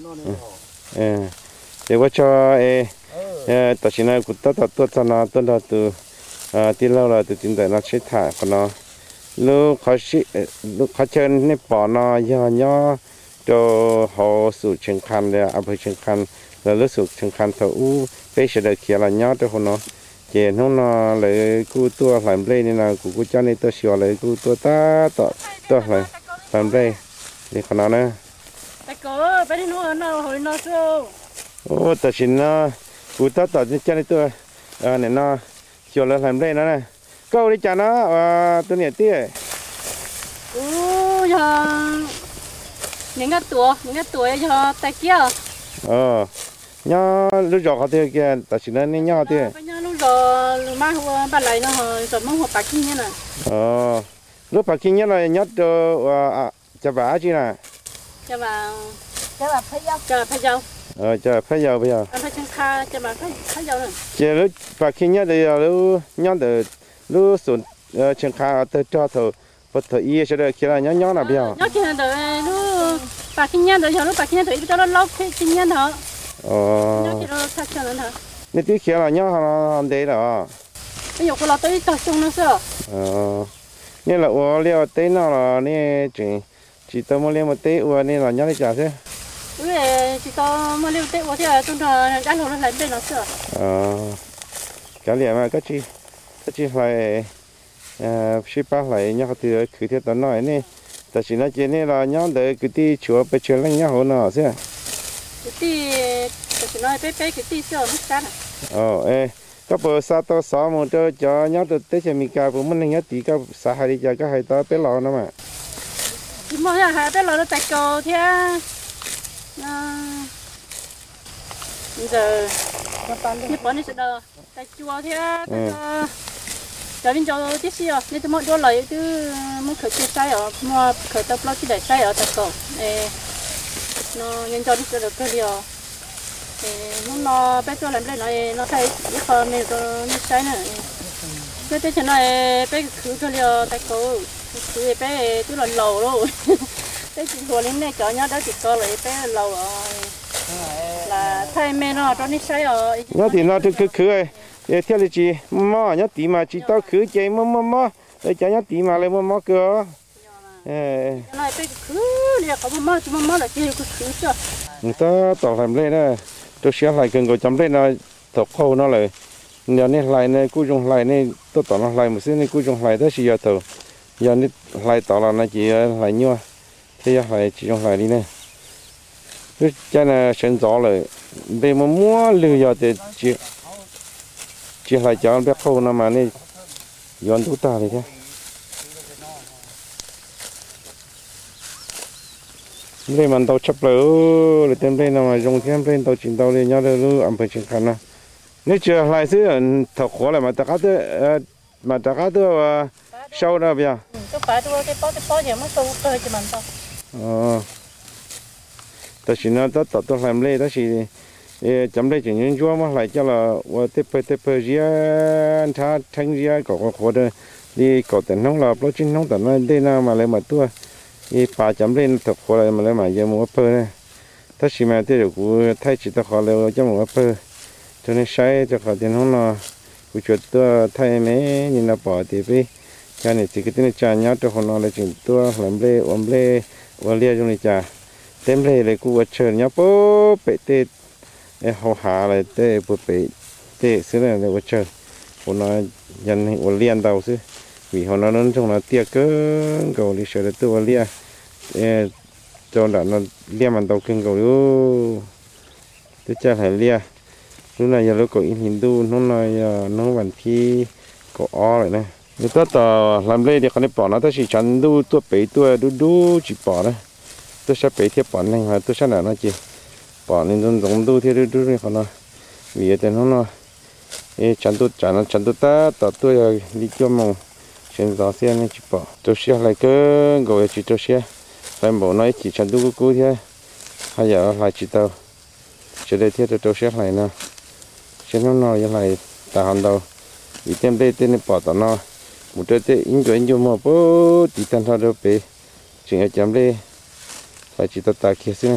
Speaker 1: để qua cho tao chỉ nói cũng tao cho nó tao là từ tin lâu là từ tin tại nó chết thải của nó lúc khó chơi nên bỏ nó nhá cho họ sử dụng khăn để áp dụng khăn là lúc sử dụng khăn thầu bây giờ được kia là nhớ cho nó chỉ nó lấy cú tua làm play nên là cú cho nên tôi sửa lấy cú tua ta lại làm play để còn nó nữa
Speaker 5: có bây giờ nó hồi nó số
Speaker 1: tôi xin nó cú cho nên tôi này nó sửa lại làm play nó này câu đi chả nó tôi nhảy tía
Speaker 5: giờ những cái tuổi giờ tay kia
Speaker 1: nhá lúc giờ họ tiêu kia ta chỉ nên nhá tiêu
Speaker 5: lúc giờ má bắt lại nó rồi mong họ bạc kia nè
Speaker 1: lúc bạc kia là nhát cho bà chứ nè
Speaker 5: cho bà phải dâu
Speaker 1: cho phải dâu bây giờ
Speaker 5: phải chân kha cho bà phải dâu rồi
Speaker 1: chỉ lúc bạc kia nhát thì lúc nhát từ lúc sụn chân kha từ cho thầu bắt thầu y sẽ được kia là nhát là bây giờ
Speaker 5: nhát kia là lúc bạc kia nhát rồi lúc bạc kia thì cho nó lóc cái nhát hả
Speaker 1: nên tí kia là nhá hàng đấy là
Speaker 5: bây giờ cô là tới tập trung nó sao
Speaker 1: nên là uống liều té nó là nè chỉ tao mua liều một té uống nên là nhá đi chả thế
Speaker 5: chỉ tao mua liều té uống thì tôi nói đã lâu nó lại bên nó sao
Speaker 1: cái liều mà cái chi phải ship lại nhá thì cứ theo tao nói nè ta chỉ nói chuyện này là nhá để cứ tí chúa bị chuyện lên nhá hồ nó thế
Speaker 5: cái nói bé cái tí xíu nó cắt
Speaker 1: các bữa sau tôi xóa một cho nhớ từ tới giờ mình cài bữa mình nhớ tí các xã hai đi giờ các hai tới bé lò nữa mà
Speaker 5: chỉ mua hai bé lò nó tại cầu thế giờ nhật bản này sẽ đờ tại chùa thế giờ bên chỗ tí xíu nên tôi muốn đua lại chứ muốn khởi chơi sai ở mua khởi tập lo chỉ để sai ở tại cầu nó nhân cho đi sẽ được cái điều nó bé tôi làm lên nó thấy cái kho mình tôi nó sai nữa cái chuyện này bé cứ cho liều tay cô cứ bé tôi là lầu rồi bé chỉ vừa lên này cho nhớ đó chỉ có lại bé lầu rồi là thay mẹ nó cho nó sai rồi
Speaker 1: nhớ thì nó cứ ấy theo là chị mò nhớ tí mà chị tao cứ chơi mò để cho nhớ tí mà lại mò cơ
Speaker 5: này bé cứ liều có mò là chỉ cứ cho
Speaker 1: người ta tỏ làm lên đó tôi sẽ lại cần có chấm lên nó thọc khâu nó lại giờ này lại này cú dùng lại này tôi tỏ nó lại một xíu này cú dùng lại đó chỉ giờ thầu giờ này lại tỏ là nó chỉ lại nhiêu thế giờ lại chỉ dùng lại đi này cái cái này sinh gió lại để mà mua lừa giờ thì chỉ lại cho bé khâu nó mà này dọn tủ ta đi thế đây mình tàu chấp lỡ để tem đây nào mà dùng tem đây tàu chỉnh tàu lên nhau được ăn phải chỉnh khăn à nếu chưa lại xứ thật khó là mà tất cả tôi sâu đó bây giờ
Speaker 5: cái phải tôi cái bó giờ mới sâu cơ cho mình tao
Speaker 1: ta chỉ nói tôi làm lên đó chỉ chấm đây chỉ những chúa mà lại cho là tiếp riêng thà thanh riêng có khó đó đi có tiền nông là bao chín nông tận nó đây nào mà lại mà tôi đi phá chấm lên thật khó lại mà lại mà giờ mua phơi này ta chỉ mà thế được của thay chỉ ta khó lại cho mua phơi cho nên sai cho khó tiền không là của chuyện tôi thay mấy nhìn là bỏ thì bây cho nên chỉ cái tên trà nhát cho họ là chuyện tôi làm lê ôm lia trong này trà tem lê lại của chơi nhá bố bể tê họ hạ lại tê bố bể tê xứ này lại chơi họ nói dân họ liên đầu xứ vì họ nói nó trong là tia cơ cầu đi chơi được tôi lia cho đã nó lia màn tàu kinh cầu luôn tôi chơi phải lia lúc này giờ nó có in Hindu nó nói nó vẫn thi có o lại này người ta làm đây thì con đi bỏ nó tôi chỉ chắn đu tôi bể tôi đu chỉ bỏ đấy tôi sẽ bể thiệp bỏ này mà tôi sẽ là nó chỉ bỏ nên giống đu thì đu này còn nó vì thế nó chắn tôi ta tôi đi cho mong trên gió xe này chỉ bỏ tôi sẽ lại cứ gọi chỉ tôi sẽ phải bỏ nói chỉ chắn đu cũ thế hay giờ lại chỉ tao chỉ để thiết tôi sẽ lại nè trên nó nói lại ta hoàn đầu vì tem đây tên bỏ tao nó một đợt thế in cho mà bố tí tan thao đâu bé chuyện ở chấm đây phải chỉ ta kia xí này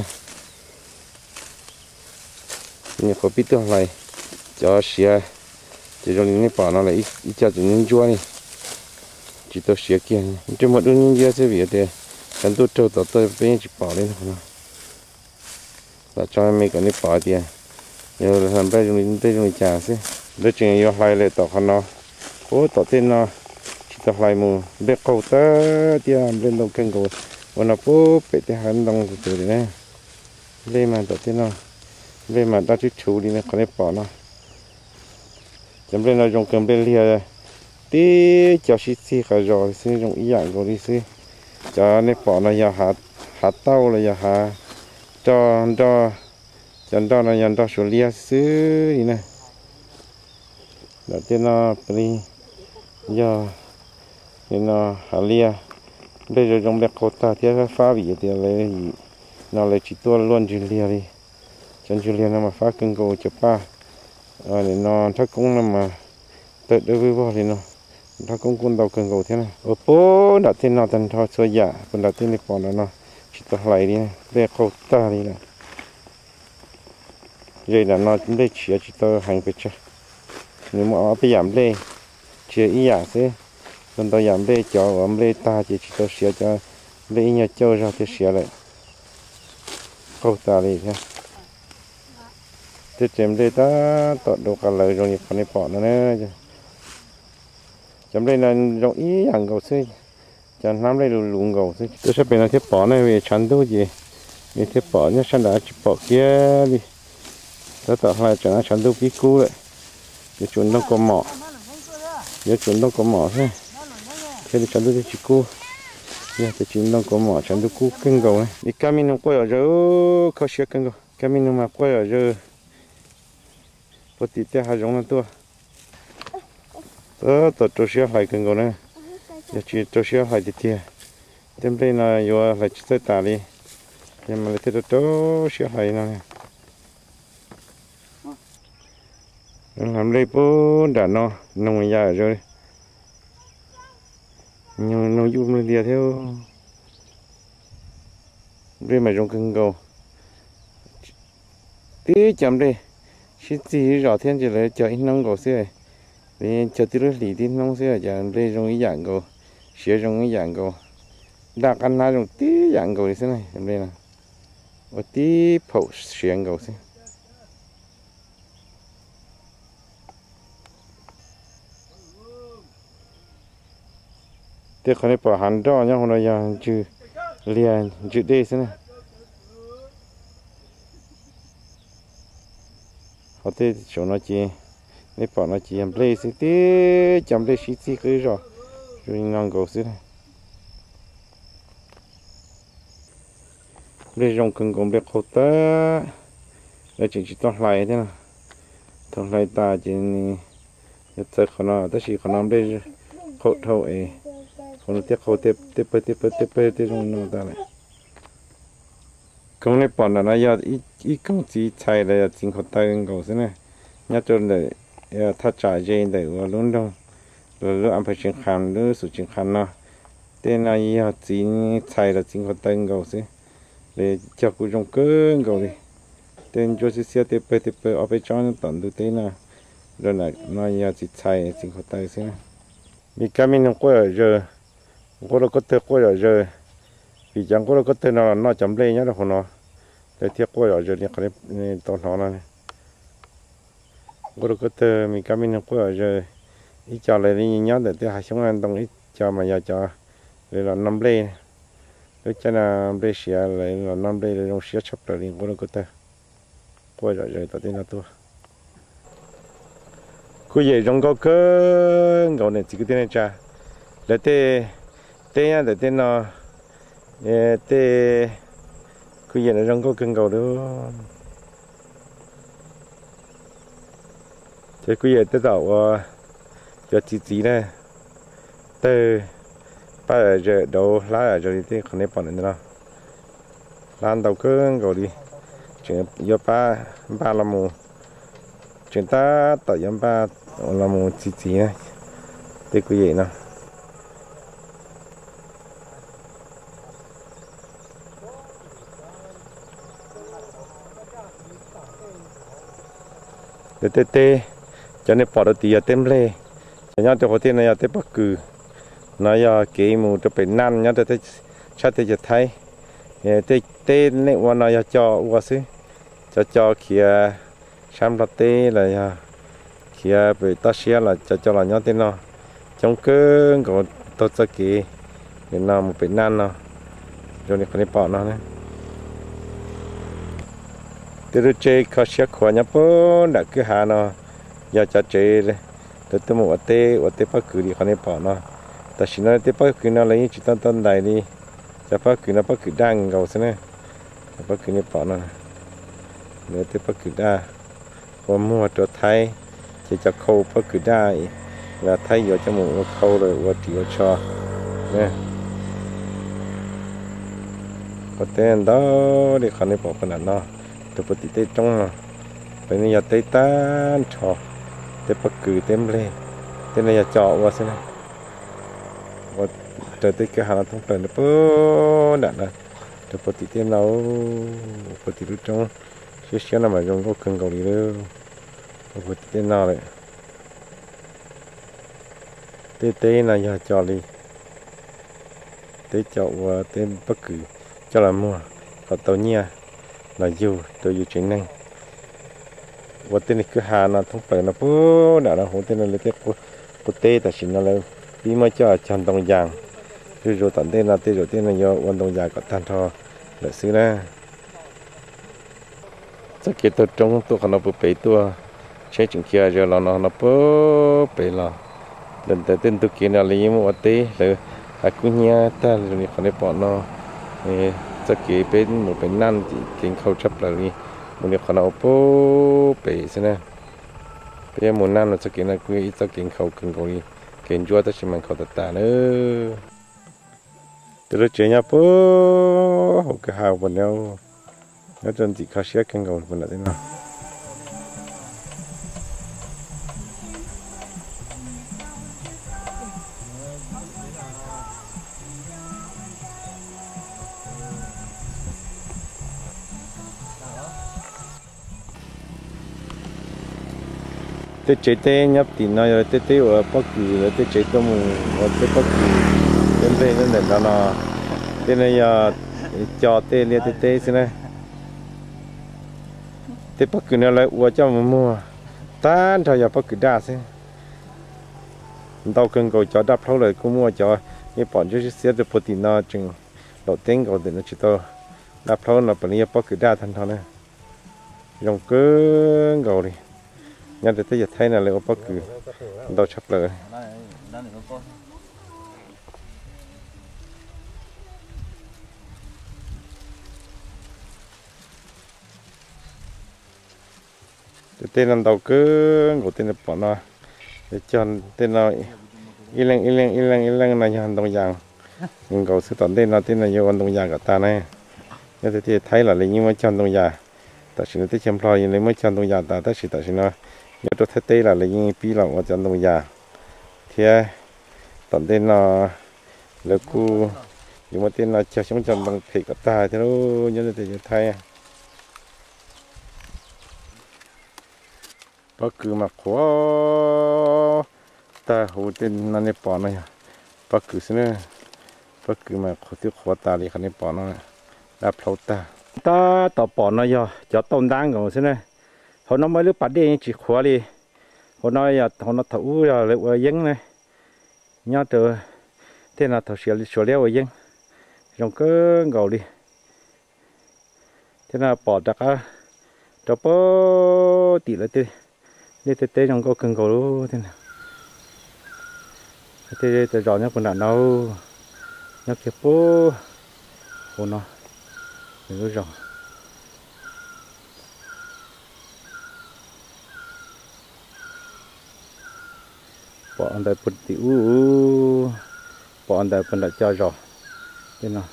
Speaker 1: nhưng có biết tương lại cho xía chỉ cho những bỏ nó lại ít cho những chua này chỉ tôi xía kia cho một đứa những sẽ việc thế cần tôi trâu tôi bé chỉ bỏ lên thôi là cho mấy cái này bỏ tiền giờ làm đây dùng trà xí đứa chuyện yêu lại lại tao nó cố tao tên nó tập lại một bé câu ta thì lên đầu kênh cầu và nó bố bị thì hắn đông từ từ này lên mà đầu tiên nó lên mà đã chút chú đi này còn để bỏ nó chấm lên nó dùng cầm bên lia tí cho xí cả rồi xí dùng ý dạng của đi xí cho nên bỏ nó giờ hạt tàu là giờ hạt cho chân đó là dàn đó số lia xí đi này đầu tiên nó đi giờ nên nó hạt lia bây giờ trong bếp ta thì phá vị thì lấy nó lấy chỉ tua luôn chỉ lia đi chân chỉ lia nó mà phá cưng cầu chụp ba để nó thắc cũng nằm mà tự đối với bao thì nó thắc cũng đầu cưng cầu thế này ở phố đặt tên nó thành thọ xôi giả còn đặt tên này còn nó chỉ tua lại đi bếp ta đi này rồi là nó chúng đây chỉ tua hành cái chứ nếu mà ở bây giờ đây chỉ ý giả thế còn tôi giảm lê cho ấm lê ta chỉ tôi sửa cho lê nhà châu ra thì sửa lại câu ta đi nha thì chém lê ta tọt đồ cả lời rồi còn đi bỏ nó nữa chém lê là rộng ý hàng cầu xí chẳng nắm lê lùng cầu xí tôi sẽ bên nó tiếp bỏ này về chắn đâu gì vì tiếp bỏ nhá chắn đã chụp bỏ kia đi tôi tọt lại chẳng chắn đâu kí cú lại để chuẩn nó có mỏ để chuẩn nó có mỏ thế thế thì chắn đôi chỉ cô, giờ thì chỉ đang có mỏ chắn đôi cô cưng cầu này, đi cam mình quay ở giữa khó xia cưng cầu, cam mình mà quay ở giữa, bữa tí té hai giống là tôi cho xia hai cưng cầu này, giờ chỉ cho xia hai tí té, tem đây là giờ lại chỉ tới tả đi, nhưng mà lại tới đó xia hai này, làm đây bố đã nó nông nhà rồi nhưng nó dùng lên địa theo đây mà trong cưng cầu tí chấm đây chỉ chỉ rõ thiên chỉ là cho ít nông cầu xưa để cho tí lúc lì tí nông xưa cho đây trong ý dạng cầu xưa trong ý dạng cầu đặc ăn lá trong tí dạng cầu thế này đây là một tí phẩu xiên cầu xưa thế còn bỏ hẳn đó nhá hôm nay giờ chữ liền chữ D thế này họ thế chỗ nó chỉ nếu bỏ nó chỉ làm play sẽ thế chấm play xí cứ rồi ngon cầu xí này play rong cưng cũng biết khâu ta để chỉ toàn lại thế nào toàn lại ta chỉ nhất thời còn nó tất chỉ còn nó play khâu thâu ấy còn tiếp khâu tiếp trong nó ta này công này bỏ là nó giờ ít công chỉ chạy là chính khâu tay cầu thế này nhát cho để thắt chặt dây để vào luôn đâu rồi ăn phải chừng khăn nữa sự chừng khăn nó tên là giờ chính chạy là chính khâu tay cầu thế để cho cụ trong cơn cầu đi tên cho xe tiếp ở bên trong nó tận từ thế nào rồi là nó giờ chỉ chạy chính khâu tay thế này vì cái mình không có giờ có thể có giờ vì chẳng có thể nó chấm lên nhá đâu nó để thiết có giờ thì cái này to nó này có thể mình cái mình không có giờ ít cho lại đi nhớ để hai sống ăn đồng ít cho mà giờ cho để là năm lên để cho là lên xia lại là năm lên để trong xia chắp lại đi có thể có giờ tới nó to cái gì trong có cơ ngầu này chỉ cái này cha để té để té nó té cái gì nó trong có cưng cầu đó thế cái gì tới đầu cho chị này từ 3 giờ đầu lá rồi thì không nên bỏ nữa đâu lan đầu cưng cầu đi chuyện giờ ba là mù chuyện ta tại giờ ba là mù chị này thế cái gì nào để tê cho nên bỏ được tiền tem lê cho nhau cho họ tiền này tê bắc cử nó giờ kỹ mù cho phải năn nhau để chắc để thấy tê này qua nó cho qua xí cho kia xăm là tê là kia về ta xia là cho là nhau tên nó trong cơ còn tôi cho kỹ thì nó một phải năn nó cho nên phải bỏ nó này từ chơi khó xia khó nhá bố đã cứ hà nó giờ cho chơi để tôi một tê bắt cử đi khó nên bỏ nó ta chỉ nói tê bắt cử nó lấy chỉ tân đại đi cho bắt cử nó bắt cử đang gầu thế này bắt cử nên bỏ nó nếu tê bắt cử đa còn mua cho thay chỉ cho khâu bắt cử đa là thay giờ cho một khâu rồi và chỉ cho nè có tên đó để khó nên bỏ phần nào nó tôi phải tê trong mà bây giờ tê tan cho tê bắt cử tem lên tên này là chọ qua xem này và trời tê cái hàng thông trời nó bố đạn này tôi phải tê nấu phải tê trong xíu nào mà trong có cần cầu đi đâu phải tê nào đấy tê là giờ chọ đi tê chọ và tê bắt cử cho là mua còn tàu nha là dù tôi dù chuyện này và tên này cứ hà nó thông phải nó bố đã là hồ tên này lấy tiếp của tê ta chỉ nó là bí mà cho chọn đồng giang rồi tận tên là tê rồi tên này do quan đồng giang có tan thọ lợi xứ ra chắc cái tôi trong tôi còn nó bự bể tôi chế chuyện kia rồi là nó bố bể là lần tới tên tôi kia là lấy một tê rồi cũng nhá ta rồi còn để bỏ nó chắc cái bên một bên nan thì kiến khâu chấp là đi một điều còn nào bố bể thế này bây giờ một nan là chắc cái là cứ ít chắc kiến khâu cần cầu đi kiến chúa ta chỉ mang khâu tạt nữa từ đó chơi nhau bố học cái hào bên nhau nó chân chỉ khâu xé cần cầu bên là thế nào tết chế tết nhấp thì nó rồi tết tết ở bắc kỳ rồi tết chế tôm ở tết bắc kỳ đến đây đến đây nó thế này cho tết liên tết tết thế này tết bắc kỳ nó lại uo cho mua tan thôi giờ bắc kỳ đa thế tao cần cầu cho đáp thấu lời cũng mua cho cái bọn chú sẽ được protein nó chừng đầu tiên cầu thì nó chỉ to đáp thấu là bọn này bắc kỳ đa thành thôi này dòng cứ cầu đi nhân tới giờ thấy là liệu bắc kỳ đâu chấp lời tên là đầu cứ của tên là bọn nó để cho tên nó ilang này hành động dạng nhưng cầu sự tận tên là nhiều hành động dạng cả ta này như thế thấy là nhưng mà chân động dạng ta chỉ nói tới chăm lo nhưng mới chân động dạng ta chỉ ta chỉ nói nhớ tôi thấy tê là nhưng pi là chân động dạng thì tận tên là cô nhưng mà tên là chơi sống chân bằng thịt cả ta thế nó như thế thấy bắc cứ mà khó ta hồ tên nó này bỏ này bắc cứ xin nữa bắc cứ mà khó tiêu khó ta đi khăn này bỏ nó đáp lâu ta tập bỏ nó giờ cho tôm đáng rồi xin nữa họ nó mới lúc bắt đi chỉ khó đi họ nói giờ họ nó thấu giờ lại ở dân này nhớ từ thế là thấu sửa leo ở dân trong cái gầu đi thế là bỏ đặt á cho bó tỷ lại tê đi tê trong có cần cầu luôn thế nào tê rõ nhất con đàn đâu nhắc kịp bố hồ nó đừng có rõ bỏ anh đại bật tiểu bỏ anh đại bật lại cho rõ thế nào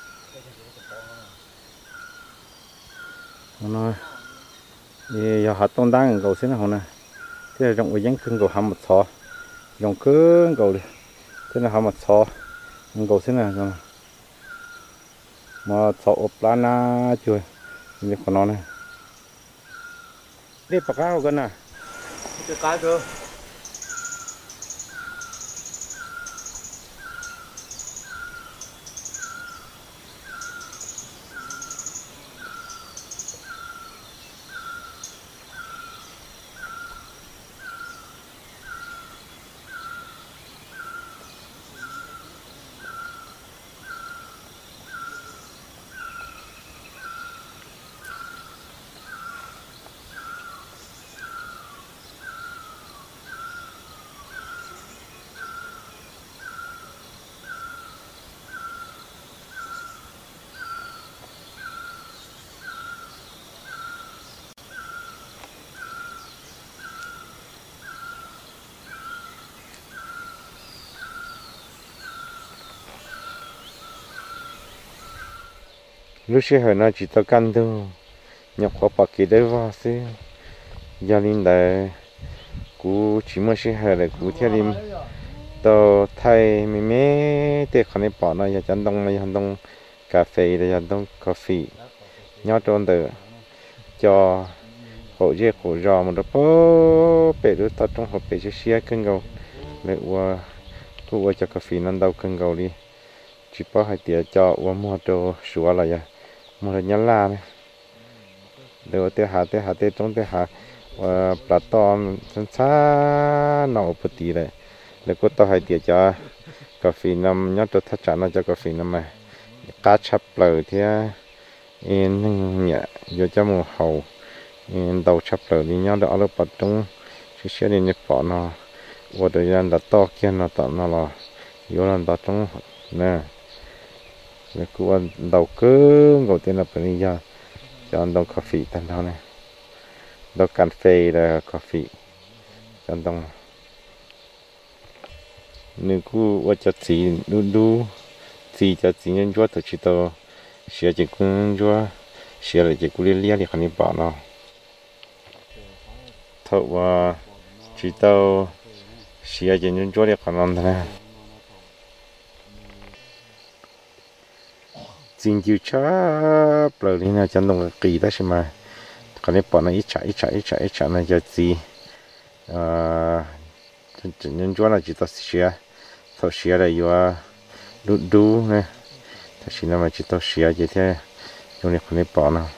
Speaker 1: nó thì giờ hạt tôm đang cầu xí nào nè thế là trong cái giống cưng cầu hầm một sọ dòng cứ cầu đi thế là hầm một sọ cầu xí nào rồi mà sọ ốp lá na chơi như con nó này đi bạc áo gần à cái cơ lúc xưa hồi nó chỉ tao căn thôi nhập khó bạc kỳ đấy vào xí gia đình đại cú chỉ mới xưa hồi này cú theo đi tao thay mấy mấy để khăn này bỏ nó giờ chân đông này chân đông cà phê đây chân đông cà phê nhớ trôn từ cho hộ dê hộ rò một đứa bể đứa tao trong hộp bể cho xia cân gầu để qua tu cho cà phê nó đâu cân gầu đi chỉ có hai tiền cho uống mua đồ sủa là vậy một là nhăn la này đều tê hà trong tê hà và platon chân xa nọ bự tí này để có tao hai tiền cho cà phê nằm nhớ cho thắt chặt nó cho cà phê nằm này cá chắp lời thì in nhẹ vô cho một hầu in đầu chắp lời đi nhớ đó là bắt trong xíu đi nhập bỏ nó và thời gian đã to kia nó tạo nó là vô lần đó trong nè rồi cô ăn đầu cứ đầu tiên là phải giờ cho ăn đầu cà phê tan thôi này đầu cà phê là cà phê cho ăn nếu cô ở chỗ gì đu gì cho gì nhân chúa thì chỉ tao sửa chỉ cũng chúa sửa lại chỉ cũng liên thì không đi bỏ nó thợ và chỉ tao sửa chỉ nhân chúa thì không làm thế này chính chú cha bờ đi nào chân đông kỳ đó xem mà còn nếu bỏ nó ít chạy này cho gì nhân chúa là chỉ tao xía là do đu nè thật sự là mà chỉ tao xía vậy thế trong này không nên bỏ nào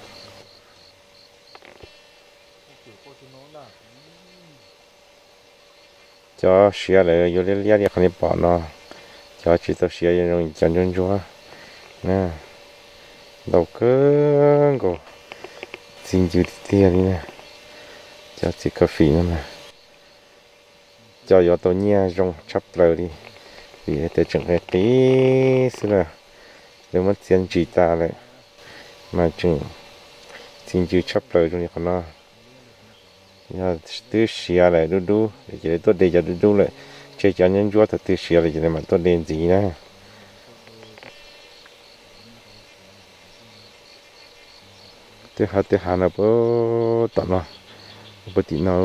Speaker 1: cho xía là do lấy lia không nên bỏ nó cho chỉ tao xía rồi chọn nhân chúa nè đầu cơ cô xin chữ tiền đi nè cho chị cà phê nữa mà cho yo tôi nhia rong chắp lời đi vì để chừng cái tí xí là nếu mất tiền chỉ ta lại mà chừng xin chữ chắp lời trong này còn nó giờ từ xia lại đu để chỉ tốt để cho đu lại chơi cho nhân chúa thật từ xia lại chỉ để mà tốt lên gì nè thế hà nó bố tận nó bố tí nó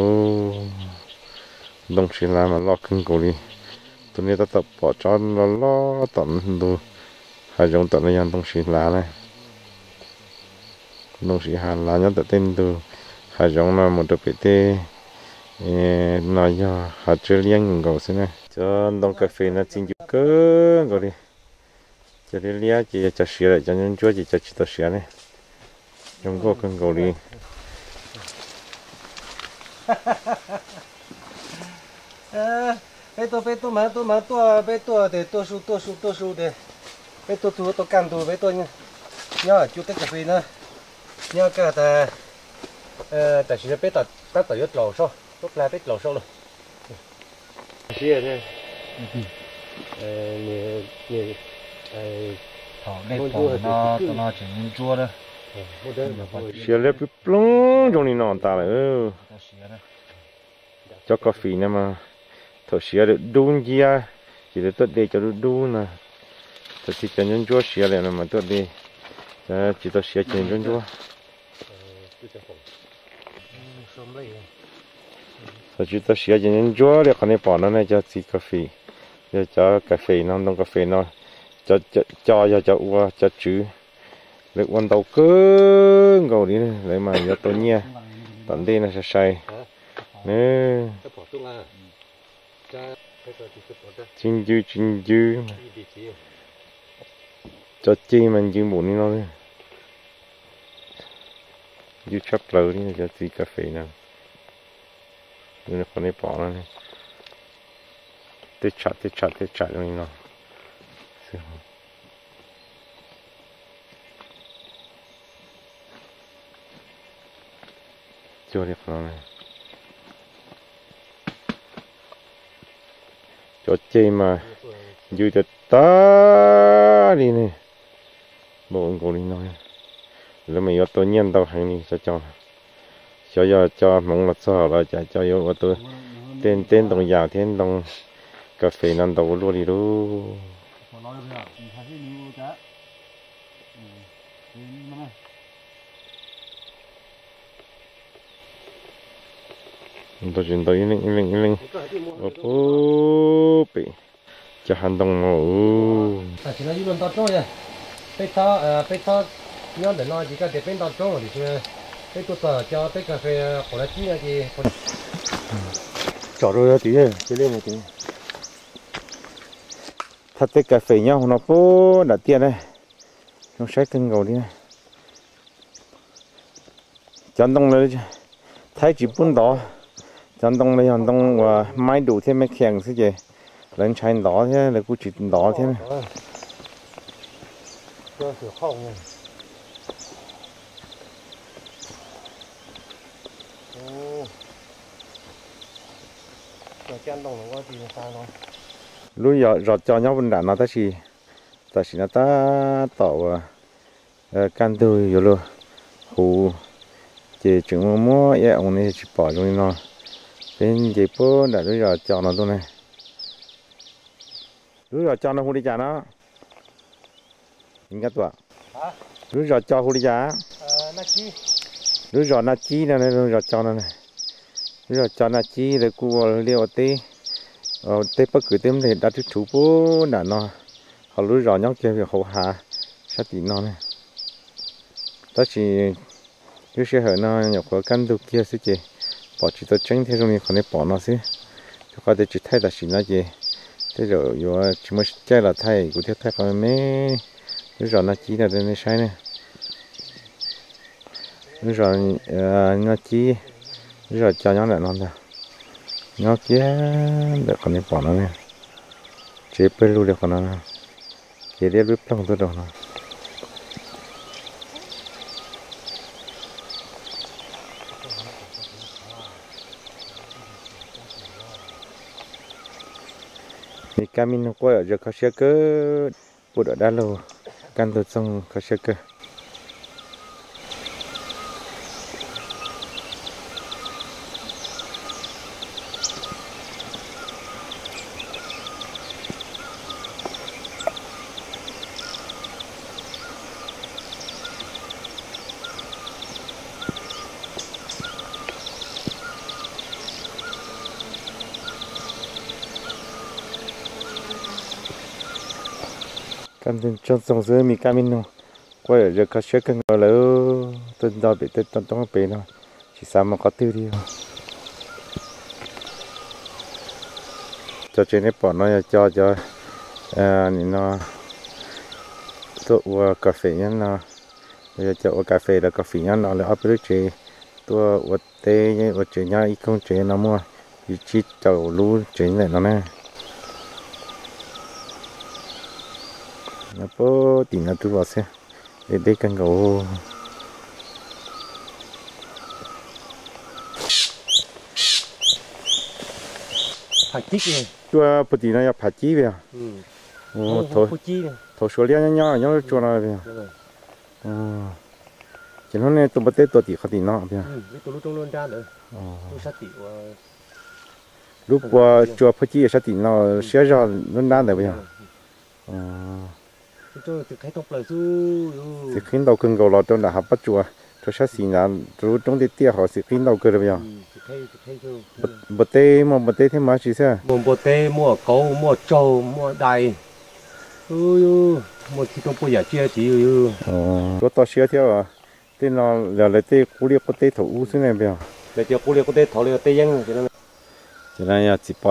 Speaker 1: đông xí là mà lo cưng cổ đi tụi này ta tập bỏ cho nó lo tận đồ hai giống tận này đông xí là này đông xí hà là nhớ tên đồ hai giống là một đợt bị tê nói cho hà chơi liêng ngầu xí này cho đông cà phê nó xin chụp cơ ngầu đi cho đi lia chỉ cho xí lại cho nhân chúa chỉ cho tao xí này trong có cưng cổ đi
Speaker 8: bé tôi mà tôi bé tôi để tôi su để bé tôi can tôi bé tôi nhá chú tết cà phê nữa nhá cái là tại chỉ bé ta tự ít lẩu sau tốt là bé lẩu sau rồi kia đây nè
Speaker 9: thọ đây thọ nó chỉ muốn chua đó
Speaker 1: xia lép plong trong này nó ta lại cho cà phê nè mà thọ xia được đun kia chỉ để tốt để cho đun nè thọ chỉ cho nhân chúa xia lại mà tốt đi chỉ thọ xia cho nhân chúa thọ chỉ thọ xia cho nhân chúa để con này bỏ nó này cho chỉ cà phê cho cà phê nó đông cà phê nó cho uo cho chữ lấy quan tàu cơ ngầu đi này lấy mà cho tôi nhia tận đây là sai nè chín dư cho chi mình dư muốn đi nó đi dư chắp lời đi cho tí cà phê nào nhưng còn này bỏ nó này tết chặt cho mình nó cho đẹp nó này cho chơi mà dư cho ta đi này bộ cô đi nói là mày tôi nhiên tao hành đi cho mong là sao là cho yêu tôi tên đồng giàu tên đồng cà phê nan đầu luôn đi luôn tôi chuyển tới linh ô bị cho hành động mồ
Speaker 8: chỉ là luôn tao trôi bây giờ nhớ để nói chỉ có để bên tao trôi thì bây tôi cho cái cà phê của nó chỉ là gì
Speaker 1: chọn rồi tí này chỉ lên một tí thật cái cà phê nhau nó phố đã tiền đây nó sẽ cân gầu đi này chọn đôngเลยthấy chỉ bún đỏ chọn đông này chọn đông và máy đủ thêm mấy kèn thế gì lên trái đỏ thế là cũng chỉ đỏ thế này
Speaker 8: cho sửa không này chọn đông nó có gì sao không
Speaker 1: lúc giờ rót cho nhau bên đạn nó ta chỉ nó ta tạo can tôi rồi luôn hù chỉ chúng mua ấy ông này chỉ bỏ luôn nó bên chỉ bố đã lúc giờ cho nó thôi này lúc giờ cho nó hù đi chả nó nghe tuổi lúc giờ cho hù đi chả lúc giờ na chi này lúc giờ cho nó này lúc giờ cho na chi để cua liều tê tết bất cứ tết thì đã thích thú bố đã nó họ lúa rõ nhau kia việc hậu hạ sát tí nó này đó chỉ lúc xe hở nó nhập vào căn đồ kia sẽ chỉ bỏ chỉ tôi tránh thế rồi mình còn để bỏ nó xí cho coi để chỉ thay là chỉ nó gì thế rồi chỉ mới chơi là thay của thiết thay còn mấy rồi nó chỉ là để sai này rồi nó chỉ rồi cho nó lại nó ra nó kia để còn để bỏ nó nè chế bê lu để còn nó kia để bếp lông tôi đâu nó thì camin quay ở giờ có xe cơ bộ đội đá lô căn tôi xong có xe cơ căn tin cho xong dưới mi camin nó quay ở giờ có xe cơ ngồi lỡ tên đo bị tên tông bể nó chỉ sao mà có tiêu đi cho trên này bỏ nó cho nó tôi cà phê nhá nó bây giờ cho cà phê là cà phê nhá nó là áp lực chế tôi uống tê nhá uống chế nhá ít không chế nó mua chỉ chậu lú chế này nó nè nó có tiền là tôi vào xe để đây căn gỗ
Speaker 8: phải chích này
Speaker 1: tôi bữa tí nó phải chi vậy thôi thôi số liên nhau nhau cho nó vậy chỉ nó này tôi bắt tết tôi tí khó tí nó vậy
Speaker 8: tôi lúc trong luôn ra nữa tôi sát tí
Speaker 1: lúc qua cho phải chi sát tí nó sẽ ra luôn ra được vậy
Speaker 8: tôi từ cái tóc lời
Speaker 1: thì khiến đầu cưng gầu lọt trong đã học bắt chùa cho sát xì là rồi trong cái tia họ sẽ khiến đầu cơ được bây giờ bột tê thế mà chỉ sao
Speaker 8: bột tê mua cấu mua trâu mua đầy mua thịt trong bữa giờ chia chỉ
Speaker 1: có to xíu theo à tên là tê cú liệt có tê thủ xí này bây giờ
Speaker 8: để cho cú liệt có tê thổ liệt tê dân
Speaker 1: cho nên là chỉ bỏ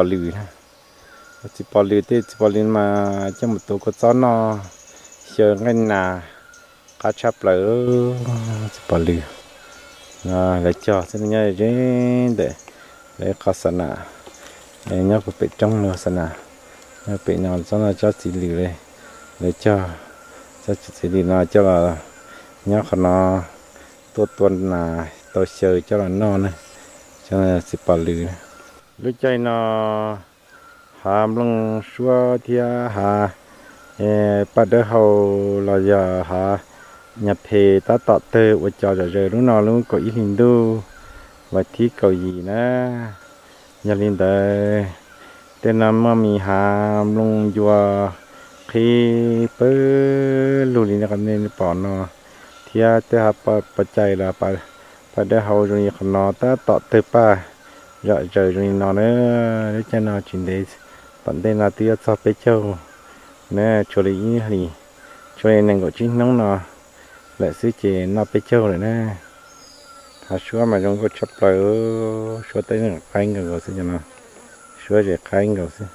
Speaker 1: lưới mà trong một tổ có gió nó chờ ngay nà cá chép lại chỉ bỏ lưới lấy cho xin nhớ để cá sạn nà để nhớ có bị trong nữa sạn nà nhớ bị nào cho nó cho chỉ lưới đây lấy cho chỉ lưới nó cho là nhớ còn nó tuần là tôi chơi cho là no này cho nên chỉ bỏ lưới lúc chơi nó hàm lăng xua thia hà bắt đầu hầu là giờ hà nhập về ta tọt từ ở trò rồi lúc nào luôn có ý hình đu và thi cầu gì nữa nhà linh đời tên là mami hàm lăng vua khi bơ lùi lên cái nên bỏ nó thia te hà bắt chạy là bắt đầu hầu rồi nó ta tọt từ pa rồi nó nữa để cho nó chuyển đến tận đây là tia cho bé châu nè cho lý thì cho nên năng của chính nóng nó lại xứ chế nó bé châu rồi nè hạt xúa mà trong có chấp lại xúa tới là khai ngờ rồi cho nó xúa để khai ngờ xí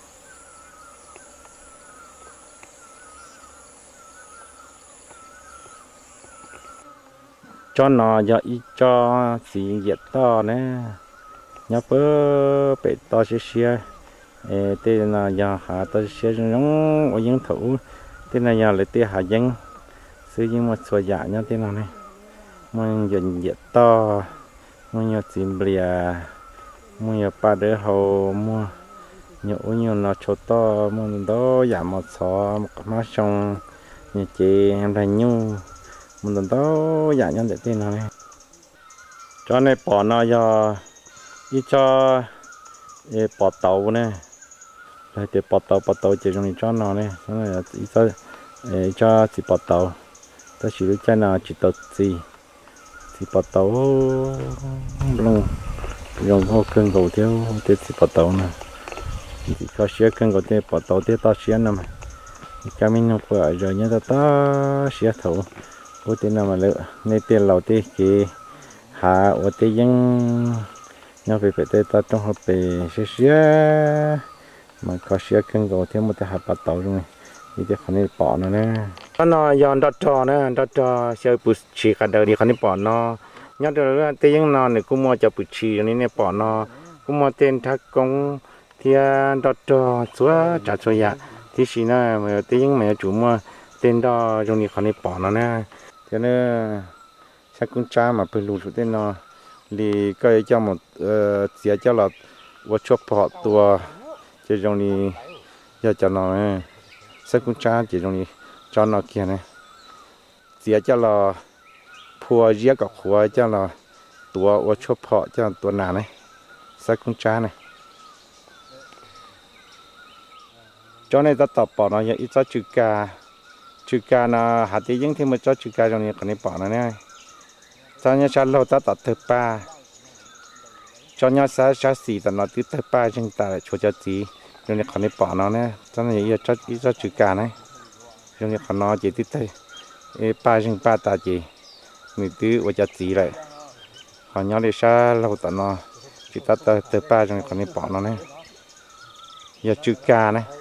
Speaker 1: cho nó giờ ít cho gì dệt to nè nhớ bơ bể to xíu tên là nhà hạ tôi sẽ giống ở những thủ tên là nhà lại tên hạ dân sử dụng một số giả nhau tên nào này mình dần dệt to mình nhớ tìm bìa mình nhớ ba đứa hầu mua nhiều nó cho to mình đó giảm một số một má sông nhà chị em là nhung mình đó giảm nhau để tên nào này cho nên bỏ nó giờ đi cho bỏ tàu nè lại để bỏ tàu chỉ trong cho nó nè nó là cho chỉ bỏ tàu ta chỉ được cho nó chỉ tàu gì chỉ bỏ tàu luôn dùng họ cân cầu theo để chỉ bỏ tàu nè chỉ có xe cân cầu để bỏ tàu để ta xe nè mà cái mình không phải rồi nhớ ta xe thầu có tiền nào mà lỡ nên tiền lầu tiền kì hạ ở tiền dân nhau về phải tê ta trong học về xía mà có xía cân gỗ thêm một cái hạt bát tàu rồi thì cái con này bỏ nó nè nó dọn đọt trò nè đọt trò chơi bút chì cả đời đi con này bỏ nó nhớ được tê những nó này cũng mua cho bút chì này bỏ nó cũng mua tên thắc công thì đọt trò chúa trả cho ya thì xí nè mà tê những mẹ chủ mua tên đó trong này con này bỏ nó nè cho nên chắc cũng cha mà phải lùi tên nó thì cái cho một chia cho là vượt chốt họ tua chỉ trong này giờ cho nó này chắc cũng cha chỉ trong này cho nó kia này chia cho là phùa giếtกับหัวcho là tua vượt chốt họ cho tua nào này chắc cũng cha này cho nên ta tập bỏ nó giờ ít cho chữ ca nó hạt tí những thêm một cho chữ ca trong này còn này bỏ nó này cho nhau cha lâu ta tập thơ ba cho nhau sa xì ta nó từ thơ ba chúng ta cho gì trong này còn này bỏ nó nè cho nên giờ cho chữ ca này trong này còn nó chỉ từ thơ ba chúng ba ta chỉ người từ cho gì lại còn nhau để sa lâu ta nó chỉ ta thơ ba trong này còn này bỏ nó nè giờ chữ ca này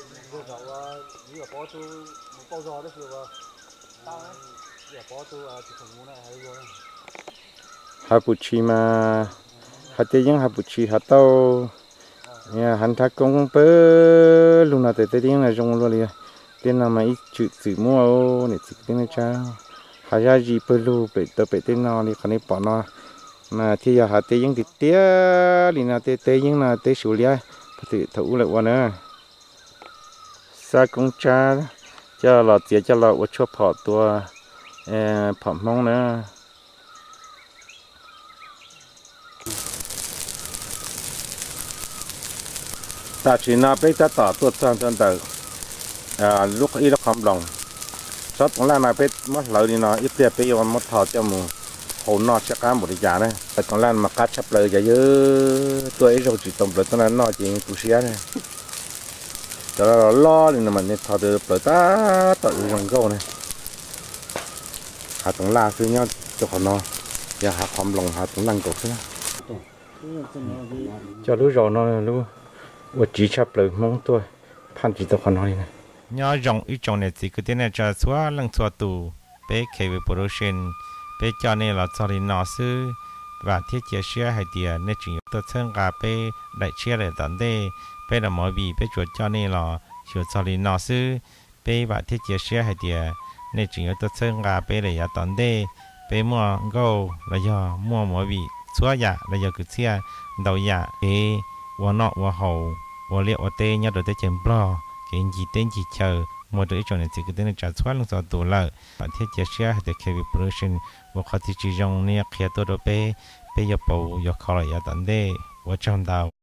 Speaker 1: hạt bút chì mà hạt tây những hạt bút chì hạt tàu nhà hắn thắc công bơ lúc nào tới tiếng là trong luôn liền tên là mấy chữ mua này chữ tên là cha hạt ra gì bơ lu bị tên nó đi còn đi bỏ nó mà thì giờ hạt tây những thì tía đi nào tây những là tây sủi lia thì thấu lại qua nữa sa công cha cho là tía cho là ở chỗ họ tua phẩm mong nữa ta chỉ na bây ta tỏ tuột chân từ lúc ý nó không lòng sót cũng là bây mất lợi đi nó ít tiền bây giờ mất thọ cho mù hồn nó sẽ cá một cái giá này còn là mà cá chấp lời giá dư tuổi rồi chỉ tổng lợi nó nó chỉ cú xía này cho nó lo thì mà nên thọ được lợi ta tự dùng câu này hạt tổng là cứ nhau cho họ nó giờ hạt không lòng hạt tổng năng cột thế cho lúa rồi nó lúa我只吃不了蒙多，判几多可能呢？
Speaker 4: nhớ rong ít trong này chỉ có tên là cho xóa lăng xóa tù, bé kể về production, bé cho nên là cho đi nọ sư và thiết kế xe hay tiền nên chỉ tôi thân cả bé đại xe để tận đây, bé là mọi vì bé chuột cho nên là chuột cho đi nọ sư, bé và thiết kế xe hay tiền nên chỉ tôi thân cả bé để tận đây, bé mua go là do mua mọi vì xóa giả là do cứ xe đầu giả bé 我那我好，我列我对伢都在捡不了，给你等几球，我对一种人这个等你找错了找多了，而且这些还得开个 production， 我考虑这种呢，开多少倍，倍要保要考了要等的，我知道。